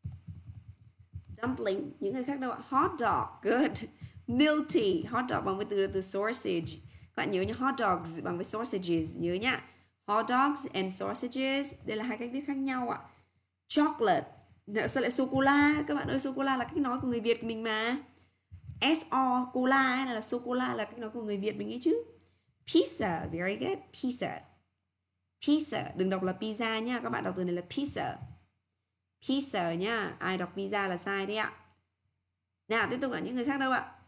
Speaker 1: Những người khác đâu ạ? Hot dog. Good. Milty. Hot dog bằng với từ sausage. Các bạn nhớ nhá, hot dogs bằng với sausages. Nhớ nhá. Hot dogs and sausages. Đây là hai cách viết khác nhau ạ. Chocolate. Sao lại sô-cô-la? Các bạn ơi, sô-cô-la là cách nói của người Việt mình mà. S-O, cola hay là sô-cô-la là cách nói của người Việt mình nghĩ chứ. Pizza. Very good. Pizza. Đừng đọc là pizza nha. Các bạn đọc từ này là pizza nhá. Ai đọc pizza là sai đấy ạ. Nào tiếp tục là những người khác đâu ạ?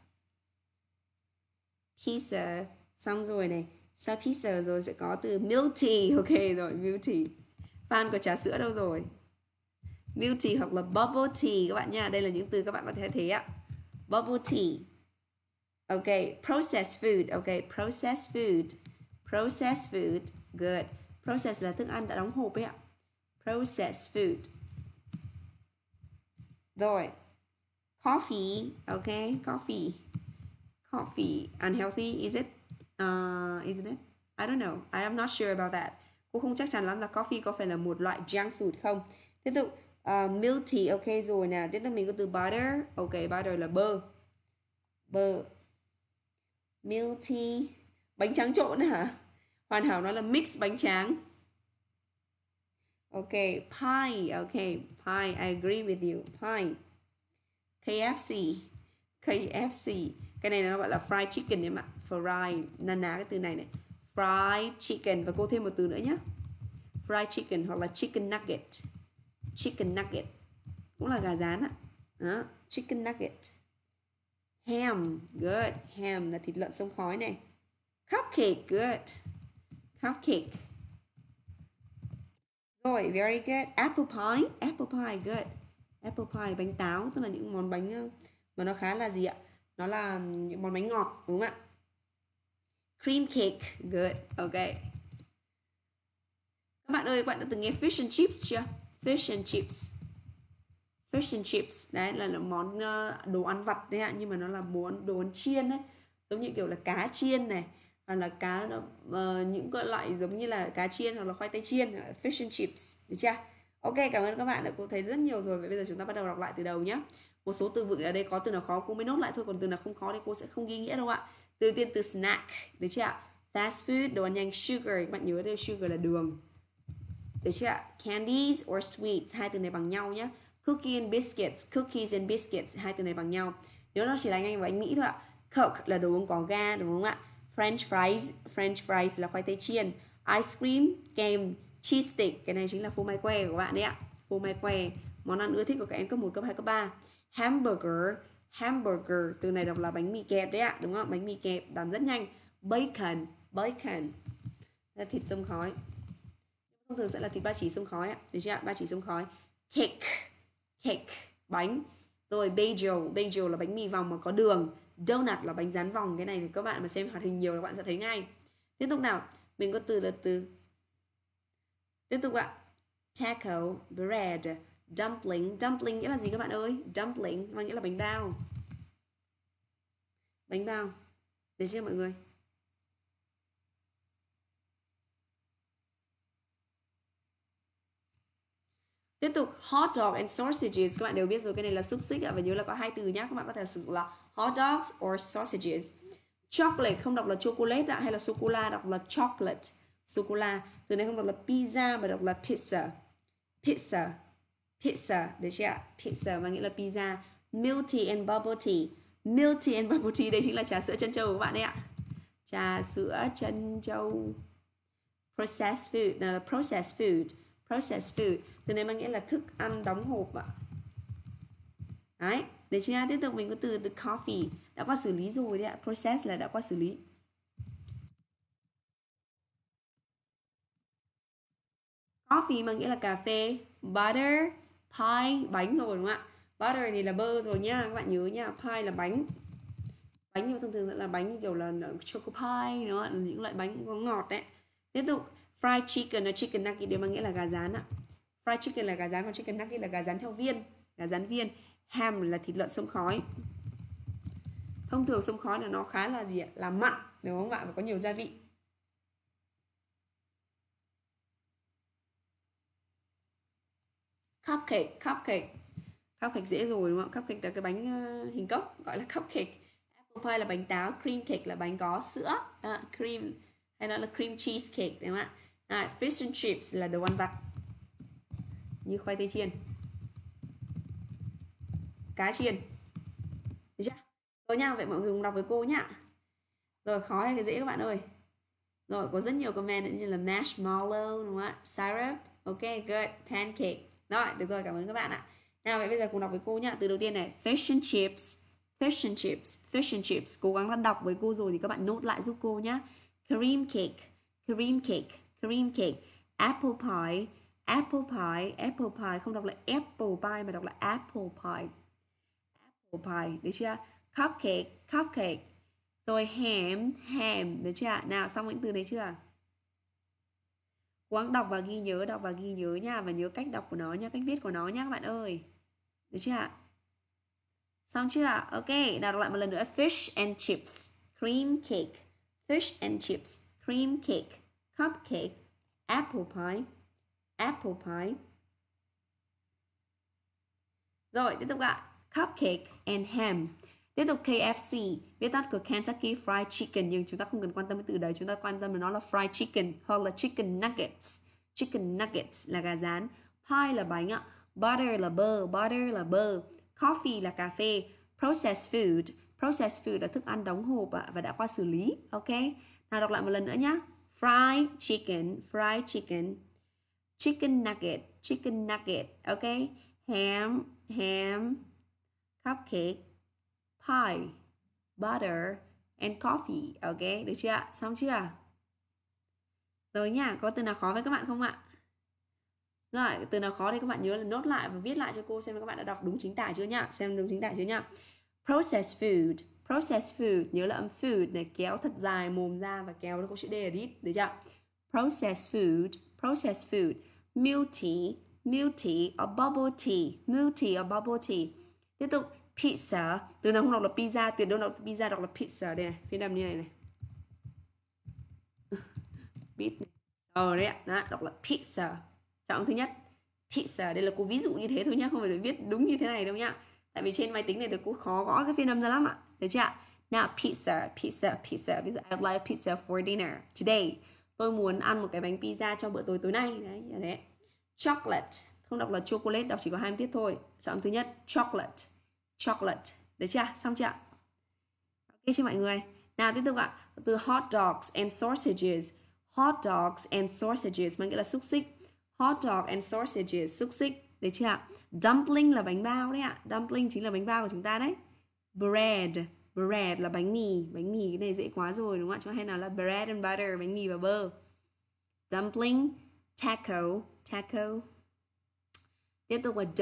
Speaker 1: Pizza. Xong rồi này. Sau pizza rồi sẽ có từ milky. Ok rồi, milky. Fan của trà sữa đâu rồi? Milky hoặc là bubble tea các bạn nha. Đây là những từ các bạn có thể thấy ạ. Bubble tea. Ok, processed food. Ok, processed food. Good. Processed là thức ăn đã đóng hộp ấy ạ. Processed food. Rồi, coffee, ok, coffee. Coffee, unhealthy, is it? Isn't it? I don't know. I am not sure about that. Cô không chắc chắn lắm là coffee có phải là một loại junk food không. Tiếp tục, milk tea, ok rồi nè. Tiếp tục mình có từ butter, ok, butter là bơ. Bơ. Milk tea. Bánh tráng trộn hả? Hoàn Hảo nói là mix bánh tráng. Ok, pie, ok, pie, I agree with you, pie. KFC, KFC. Cái này nó gọi là fried chicken em ạ. Fried, na ná cái từ này này. Fried chicken. Và cô thêm một từ nữa nhé. Fried chicken hoặc là chicken nugget. Chicken nugget cũng là gà rán ạ. Đó, chicken nugget. Ham, good. Ham là thịt lợn xông khói này. Cupcake, good. Cupcake. Rồi, very good. Apple pie, apple pie, good. Apple pie, bánh táo, tức là những món bánh mà nó khá là gì ạ? Nó là những món bánh ngọt, đúng không ạ? Cream cake, good, ok. Các bạn ơi, các bạn đã từng nghe fish and chips chưa? Fish and chips. Fish and chips, đấy là món đồ ăn vặt đấy ạ, nhưng mà nó là đồ ăn chiên đấy. Giống như kiểu là cá chiên này, hoặc là cá những cái loại giống như là cá chiên hoặc là khoai tây chiên, fish and chips, được chưa? Ok, cảm ơn các bạn đã cô thấy rất nhiều rồi. Vậy bây giờ chúng ta bắt đầu đọc lại từ đầu nhé. Một số từ vựng ở đây có từ nào khó cô mới nốt lại thôi, còn từ nào không khó thì cô sẽ không ghi nghĩa đâu ạ. Từ đầu tiên từ snack, được chưa ạ? Fast food, đồ ăn nhanh. Sugar, các bạn nhớ đây, sugar là đường, được chưa ạ? Candies or sweets, hai từ này bằng nhau nhé. Cookie and biscuits, cookies and biscuits, hai từ này bằng nhau. Nếu nó chỉ là anh và anh Mỹ thôi ạ. Coke là đồ uống có ga, đúng không ạ? French fries là khoai tây chiên. Ice cream, kem, cheese stick, cái này chính là phô mai que của các bạn đấy ạ. Phô mai que, món ăn ưa thích của các em cấp 1, cấp 2, cấp 3. Hamburger, từ này đọc là bánh mì kẹp đấy ạ, đúng không? Bánh mì kẹp, làm rất nhanh. Bacon, là thịt xông khói. Thông thường sẽ là thịt ba chỉ xông khói ạ, được chưa ạ? Ba chỉ xông khói. Cake, bánh. Rồi bagel là bánh mì vòng mà có đường. Donut là bánh rán vòng. Cái này thì các bạn mà xem hoạt hình nhiều các bạn sẽ thấy ngay. Tiếp tục nào, mình có từ là từ tiếp tục ạ. Taco, bread, dumpling nghĩa là gì các bạn ơi? Dumpling nghĩa là bánh bao. Được chưa mọi người? Tiếp tục, hot dog and sausages, các bạn đều biết rồi, cái này là xúc xích ạ, và nhớ là có hai từ nhá, các bạn có thể sử dụng là hot dogs or sausages. Chocolate không đọc là chocolate ạ, hay là sô cô la đọc là chocolate, sô cô la. Từ này không đọc là pizza mà đọc là pizza, được chưa ạ? Pizza và nghĩa là pizza. Milk tea and bubble tea, đây chính là trà sữa trân châu của các bạn đấy ạ. Trà sữa trân châu. Processed food, từ này mang nghĩa là thức ăn đóng hộp ạ. Đấy, để chưa? Tiếp tục mình có từ coffee, đã qua xử lý rồi đấy ạ. Process là đã qua xử lý. Coffee mang nghĩa là cà phê. Butter, pie, bánh rồi đúng không ạ? Butter thì là bơ rồi nha, các bạn nhớ nha. Pie là bánh. Bánh nhưng mà thông thường là bánh như kiểu là choco pie, đúng không ạ? Những loại bánh có ngọt đấy. Tiếp tục, fried chicken và chicken nugget đều mang nghĩa là gà rán ạ. Fried chicken là gà rán, còn chicken nugget là gà rán theo viên, gà rán viên. Ham là thịt lợn xông khói. Thông thường xông khói là nó khá là gì ạ? Là mặn, đúng không ạ? Và có nhiều gia vị. Cupcake dễ rồi đúng không? Cupcake là cái bánh hình cốc, gọi là cupcake. Apple pie là bánh táo, cream cake là bánh có sữa, cream hay nói là cream cheese cake đúng không ạ? Fish and chips là đồ ăn vặt như khoai tây chiên, cá chiên, được chưa? Rồi nha, vậy mọi người cùng đọc với cô nhá. Rồi khó hay cái dễ các bạn ơi. Rồi có rất nhiều comment như là marshmallow đúng không ạ? Syrup, ok, good, pancake. Rồi, được rồi, cảm ơn các bạn ạ. Nào vậy bây giờ cùng đọc với cô nhá. Từ đầu tiên này, fish and chips. Cố gắng là đọc với cô rồi thì các bạn nốt lại giúp cô nhá. Cream cake. Apple pie, không đọc là apple pie mà đọc là apple pie. Được chưa? Cupcake. Rồi ham, được chưa? Nào, xong những từ này chưa? Cố gắng đọc và ghi nhớ nha, và nhớ cách đọc của nó nha, cách viết của nó nha các bạn ơi. Được chưa ạ? Xong chưa? Ok, nào đọc lại một lần nữa. Fish and chips, cream cake. Fish and chips, cream cake, cupcake, apple pie, apple pie. Rồi, tiếp tục ạ. Cupcake and ham. Tiếp tục KFC, viết tắt của Kentucky Fried Chicken, nhưng chúng ta không cần quan tâm đến từ đấy, chúng ta quan tâm đến nó là fried chicken hoặc là chicken nuggets. Chicken nuggets là gà rán, pie là bánh ạ, butter là bơ, coffee là cà phê, processed food là thức ăn đóng hộp và đã qua xử lý. Ok, nào đọc lại một lần nữa nhé. Fried chicken, chicken nugget, ok, ham, cupcake, pie, butter and coffee. Ok, được chưa ạ? Xong chưa? Rồi nhá, có từ nào khó với các bạn không ạ? Rồi, từ nào khó thì các bạn nhớ là nốt lại và viết lại cho cô xem các bạn đã đọc đúng chính tả chưa nhá. Xem đúng chính tả chưa nhá. Processed food, nhớ là âm food này, kéo thật dài mồm ra và kéo nó có chữ D ở đít, được chưa? Processed food. Milk tea or bubble tea. Tiếp tục pizza, từ nào không đọc là pizza, tuyệt đối đọc pizza, đọc là pizza. Đây này, phiên âm như này này. Bít này. Đấy ạ, đó, đọc là pizza. Trọng thứ nhất, pizza, đây là cô ví dụ như thế thôi nhá, không phải viết đúng như thế này đâu nhá. Tại vì trên máy tính này thì cô khó gõ cái phiên âm ra lắm ạ. Được chưa ạ? Now pizza. Ví dụ I would like pizza for dinner today. Tôi muốn ăn một cái bánh pizza cho bữa tối tối nay. Đấy, như thế. Chocolate, không đọc là chocolate, đọc chỉ có 2 tiết thôi. Trọng thứ nhất, chocolate. Được chưa? Xong chưa ạ? Ok chưa mọi người? Nào tiếp tục ạ. Từ hot dogs and sausages mang nghĩa là xúc xích. Hot dog and sausages, xúc xích. Được chưa ạ? Dumpling là bánh bao đấy ạ. Dumpling chính là bánh bao của chúng ta đấy. Bread là bánh mì. Bánh mì cái này dễ quá rồi đúng không ạ? Chúng ta hay nói là bread and butter, bánh mì và bơ. Dumpling, taco. Tiếp tục là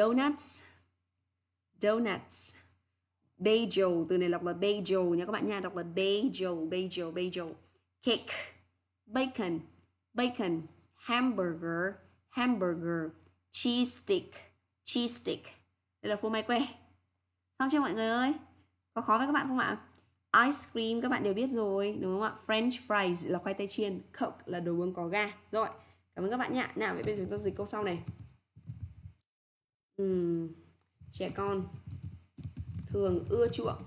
Speaker 1: donuts. Bagel, từ này đọc là bagel nha các bạn nha, đọc là bagel. Cake, bacon, hamburger, cheese stick. Đây là phô mai que. Xong chưa mọi người ơi? Có khó với các bạn không ạ? Ice cream các bạn đều biết rồi đúng không ạ? French fries là khoai tây chiên, Coke là đồ uống có ga. Rồi, cảm ơn các bạn nhé. Nào, vậy bây giờ chúng ta dịch câu sau này. Trẻ con thường ưa chuộng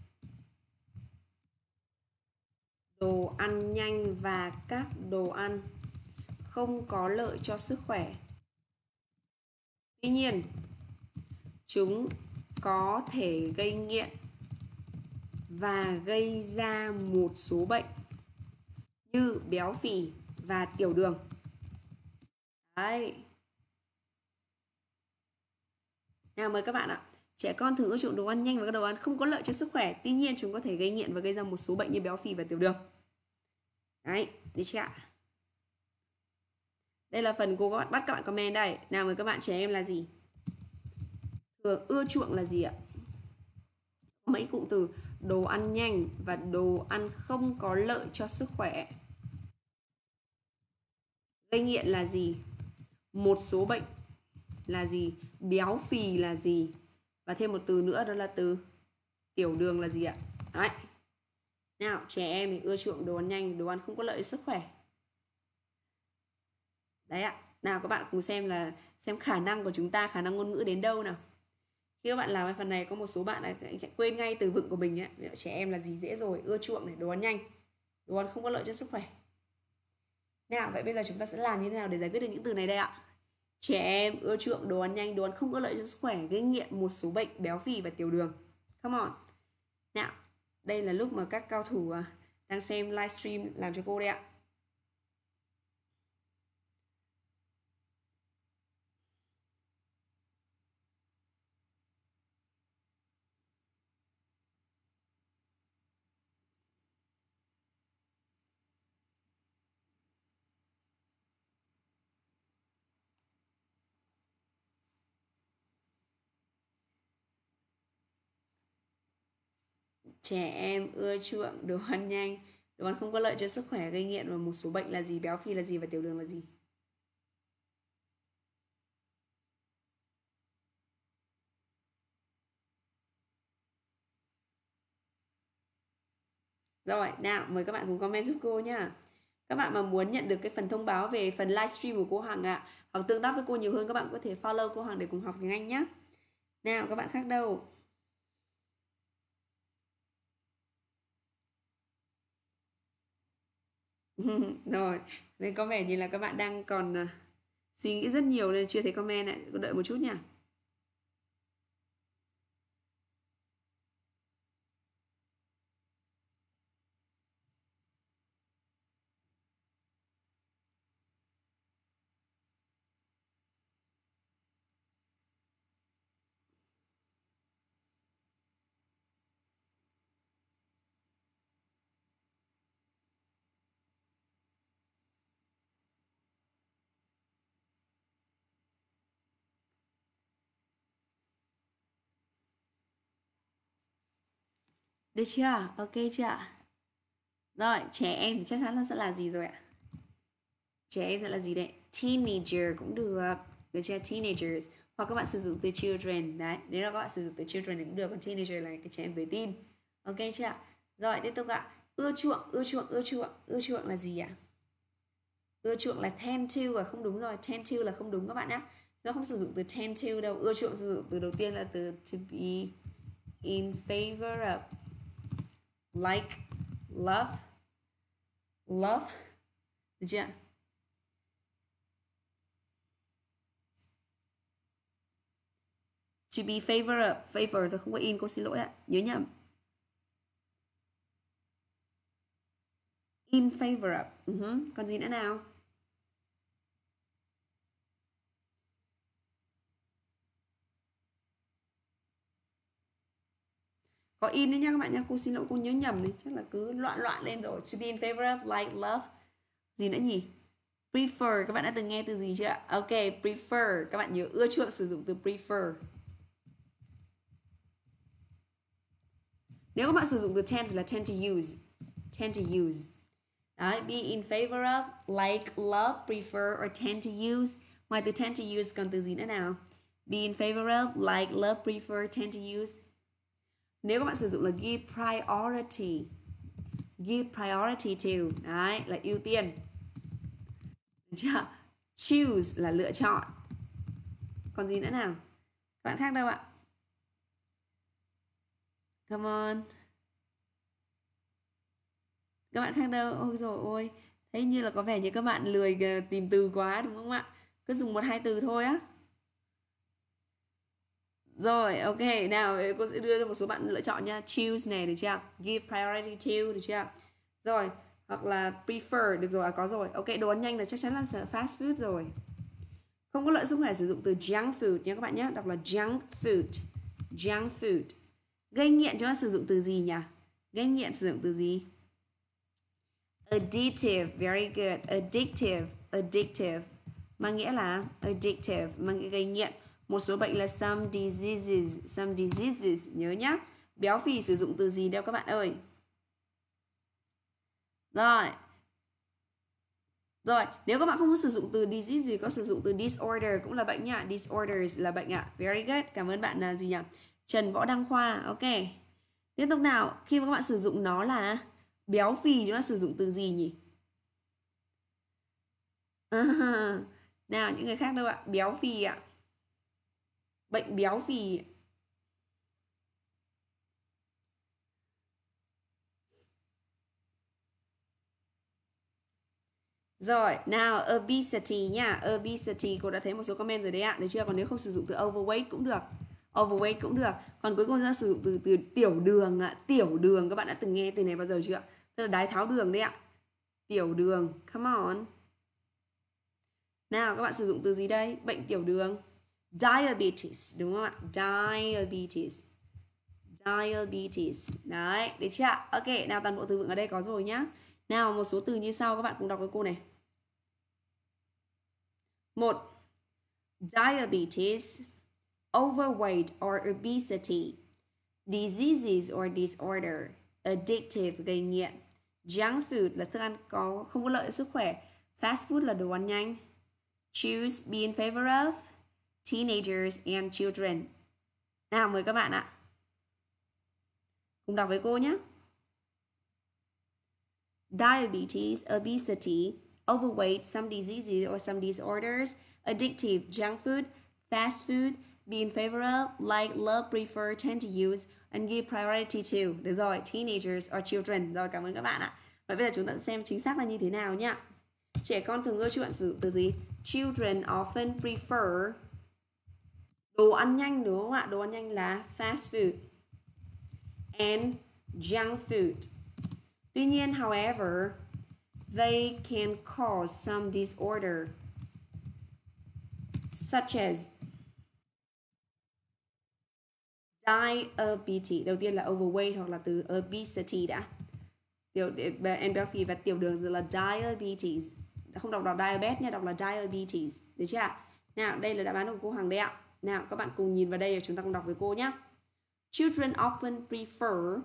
Speaker 1: đồ ăn nhanh và các đồ ăn không có lợi cho sức khỏe. Tuy nhiên, chúng có thể gây nghiện và gây ra một số bệnh như béo phì và tiểu đường. Đấy. Nào mời các bạn ạ. Trẻ con thường ưa chuộng đồ ăn nhanh và các đồ ăn không có lợi cho sức khỏe. Tuy nhiên chúng có thể gây nghiện và gây ra một số bệnh như béo phì và tiểu đường. Đấy, đi chưa ạ? Đây là phần cô bắt các bạn comment đây. Nào mời các bạn, trẻ em là gì? Thường ưa chuộng là gì ạ? Mấy cụm từ đồ ăn nhanh và đồ ăn không có lợi cho sức khỏe. Gây nghiện là gì? Một số bệnh là gì? Béo phì là gì? Và thêm một từ nữa đó là từ tiểu đường là gì ạ? Đấy. Nào, trẻ em thì ưa chuộng đồ ăn nhanh, đồ ăn không có lợi cho sức khỏe. Đấy ạ. Nào các bạn cùng xem khả năng của chúng ta, khả năng ngôn ngữ đến đâu nào. Khi các bạn làm cái phần này có một số bạn đã quên ngay từ vựng của mình ấy. Trẻ em là gì dễ rồi, ưa chuộng này, đồ ăn nhanh, đồ ăn không có lợi cho sức khỏe. Nào, vậy bây giờ chúng ta sẽ làm như thế nào để giải quyết được những từ này đây ạ? Trẻ em ưa chuộng đồ ăn nhanh, đồ ăn không có lợi cho sức khỏe, gây nghiện một số bệnh béo phì và tiểu đường. Come on. Nào, đây là lúc mà các cao thủ đang xem livestream làm cho cô đây ạ. Trẻ em ưa chuộng đồ ăn nhanh, đồ ăn không có lợi cho sức khỏe, gây nghiện và một số bệnh là gì? Béo phì là gì và tiểu đường là gì? Rồi, nào, mời các bạn cùng comment giúp cô nhá. Các bạn mà muốn nhận được cái phần thông báo về phần livestream của cô Hằng ạ, hoặc tương tác với cô nhiều hơn, các bạn có thể follow cô Hằng để cùng học tiếng Anh nhé. Nào, các bạn khác đâu? Rồi, nên có vẻ như là các bạn đang còn suy nghĩ rất nhiều nên chưa thấy comment ạ. Đợi một chút nha. Được chưa? Ok chưa? Rồi, trẻ em thì chắc chắn là sẽ là gì rồi ạ? Trẻ em sẽ là gì đấy? Teenager cũng được. Được chưa? Teenagers. Hoặc các bạn sử dụng từ children. Đấy, nếu là các bạn sử dụng từ children thì cũng được. Còn teenager là cái trẻ em tuổi teen. Ok chưa? Rồi, tiếp tục ạ. Ưa chuộng, ưa chuộng, ưa chuộng. Ưa chuộng là gì ạ? Ưa chuộng là tend to à? Không đúng rồi. Tend to là không đúng các bạn nhé. Nó không sử dụng từ tend to đâu. Ưa chuộng sử dụng từ đầu tiên là từ to be in favor of. Like, love. Love. Được chưa? To be favor of. Favor tôi không có in, cô xin lỗi ạ. Nhớ nhầm. In favor of. Còn gì nữa nào? Có in đấy nha các bạn nha. Cô xin lỗi, cô nhớ nhầm đấy. Chắc là cứ loạn loạn lên rồi. To be in favor of, like, love. Gì nữa nhỉ? Prefer. Các bạn đã từng nghe từ gì chưa? Ok, prefer. Các bạn nhớ ưa chuộng sử dụng từ prefer. Nếu các bạn sử dụng từ tend thì là tend to use. Tend to use. Đấy, be in favor of, like, love, prefer, or tend to use. Ngoài từ tend to use còn từ gì nữa nào? Be in favor of, like, love, prefer, tend to use. Nếu các bạn sử dụng là give priority. Give priority to. Đấy, là ưu tiên. Được chưa? Choose là lựa chọn. Còn gì nữa nào? Các bạn khác đâu ạ? Come on. Các bạn khác đâu? Ôi rồi ôi. Thấy như là có vẻ như các bạn lười tìm từ quá đúng không ạ? Cứ dùng một hai từ thôi á. Rồi, ok, nào cô sẽ đưa cho một số bạn lựa chọn nha. Choose này, được chưa? Give priority to, được chưa? Rồi, hoặc là prefer, được rồi, có rồi. Ok, đồ ăn nhanh là chắc chắn là fast food rồi. Không có lợi sức khỏe sử dụng từ junk food nha các bạn nhé. Đọc là junk food. Junk food. Gây nghiện chúng ta sử dụng từ gì nhỉ? Gây nghiện sử dụng từ gì? Addictive, very good. Addictive, addictive. Mang nghĩa là addictive, mang nghĩa gây nghiện. Một số bệnh là some diseases, nhớ nhá. Béo phì sử dụng từ gì đâu các bạn ơi? Rồi. Rồi, nếu các bạn không có sử dụng từ disease gì, có sử dụng từ disorder cũng là bệnh nha. Disorders là bệnh ạ. Very good. Cảm ơn bạn là gì nhỉ? Trần Võ Đăng Khoa. Ok. Tiếp tục nào, khi mà các bạn sử dụng nó là béo phì, chúng ta sử dụng từ gì nhỉ? Nào, những người khác đâu ạ? Béo phì ạ. Bệnh béo phì. Rồi, nào obesity nha. Obesity cô đã thấy một số comment rồi đấy ạ. Được chưa? Còn nếu không sử dụng từ overweight cũng được. Overweight cũng được. Còn cuối cùng ra sử dụng từ tiểu đường ạ. Tiểu đường, các bạn đã từng nghe từ này bao giờ chưa? Tức là đái tháo đường đấy ạ. Tiểu đường, come on. Nào, các bạn sử dụng từ gì đây? Bệnh tiểu đường. Diabetes, đúng không ạ? Diabetes. Diabetes. Đấy, được chưa? Ok, nào toàn bộ từ vựng ở đây có rồi nhá. Nào, một số từ như sau các bạn cùng đọc với cô này. 1. Diabetes, overweight or obesity, diseases or disorder, addictive gây nghiện, junk food là thức ăn không có lợi cho sức khỏe, fast food là đồ ăn nhanh, choose be in favor of, teenagers and children. Nào mời các bạn ạ. Cùng đọc với cô nhé. diabetes, obesity, overweight, some diseases or some disorders, addictive, junk food, fast food, be in favor of, like, love, prefer, tend to use, and give priority to. Được rồi, teenagers or children. Rồi, cảm ơn các bạn ạ. Và bây giờ chúng ta xem chính xác là như thế nào nhá. Trẻ con thường ưa chuộng sử dụng từ gì? Children often prefer đồ ăn nhanh, đúng không ạ? Đồ ăn nhanh là fast food and junk food. Tuy nhiên, however, they can cause some disorder such as diabetes. Đầu tiên là overweight hoặc là từ obesity đã. Em béo phì và tiểu đường là diabetes. Không đọc diabetes nha, đọc là diabetes. Được chưa ạ? Nào, đây là đáp án của cô Hằng đây ạ. Nào, các bạn cùng nhìn vào đây và chúng ta cùng đọc với cô nhé. Children often prefer.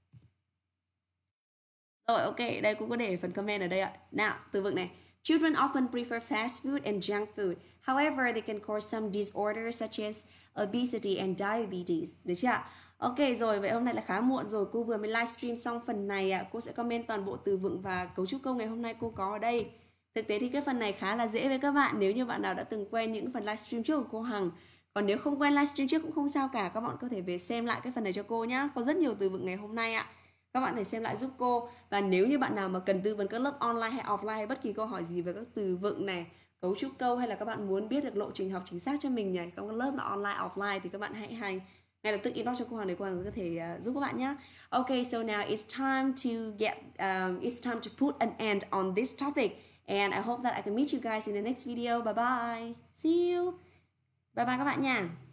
Speaker 1: Rồi, ok, đây cô có để phần comment ở đây ạ. Nào, từ vựng này. Children often prefer fast food and junk food. However, they can cause some disorders such as obesity and diabetes. Được chưa ạ? Ok rồi, vậy hôm nay là khá muộn rồi. Cô vừa mới livestream xong phần này ạ. Cô sẽ comment toàn bộ từ vựng và cấu trúc câu ngày hôm nay cô có ở đây. Thực tế thì cái phần này khá là dễ với các bạn nếu như bạn nào đã từng quen những phần livestream trước của cô Hằng. Còn nếu không quen livestream trước cũng không sao cả. Các bạn có thể về xem lại cái phần này cho cô nhé. Có rất nhiều từ vựng ngày hôm nay ạ. Các bạn thể xem lại giúp cô. Và nếu như bạn nào mà cần tư vấn các lớp online hay offline hay bất kỳ câu hỏi gì về các từ vựng này, cấu trúc câu, hay là các bạn muốn biết được lộ trình học chính xác cho mình nhỉ, trong các lớp là online offline, thì các bạn hãy ngay lập tức inbox cho cô Hằng để cô Hằng có thể giúp các bạn nhé. Okay, so now it's time to put an end on this topic, and I hope that I can meet you guys in the next video. Bye bye. See you. Bye bye các bạn nha.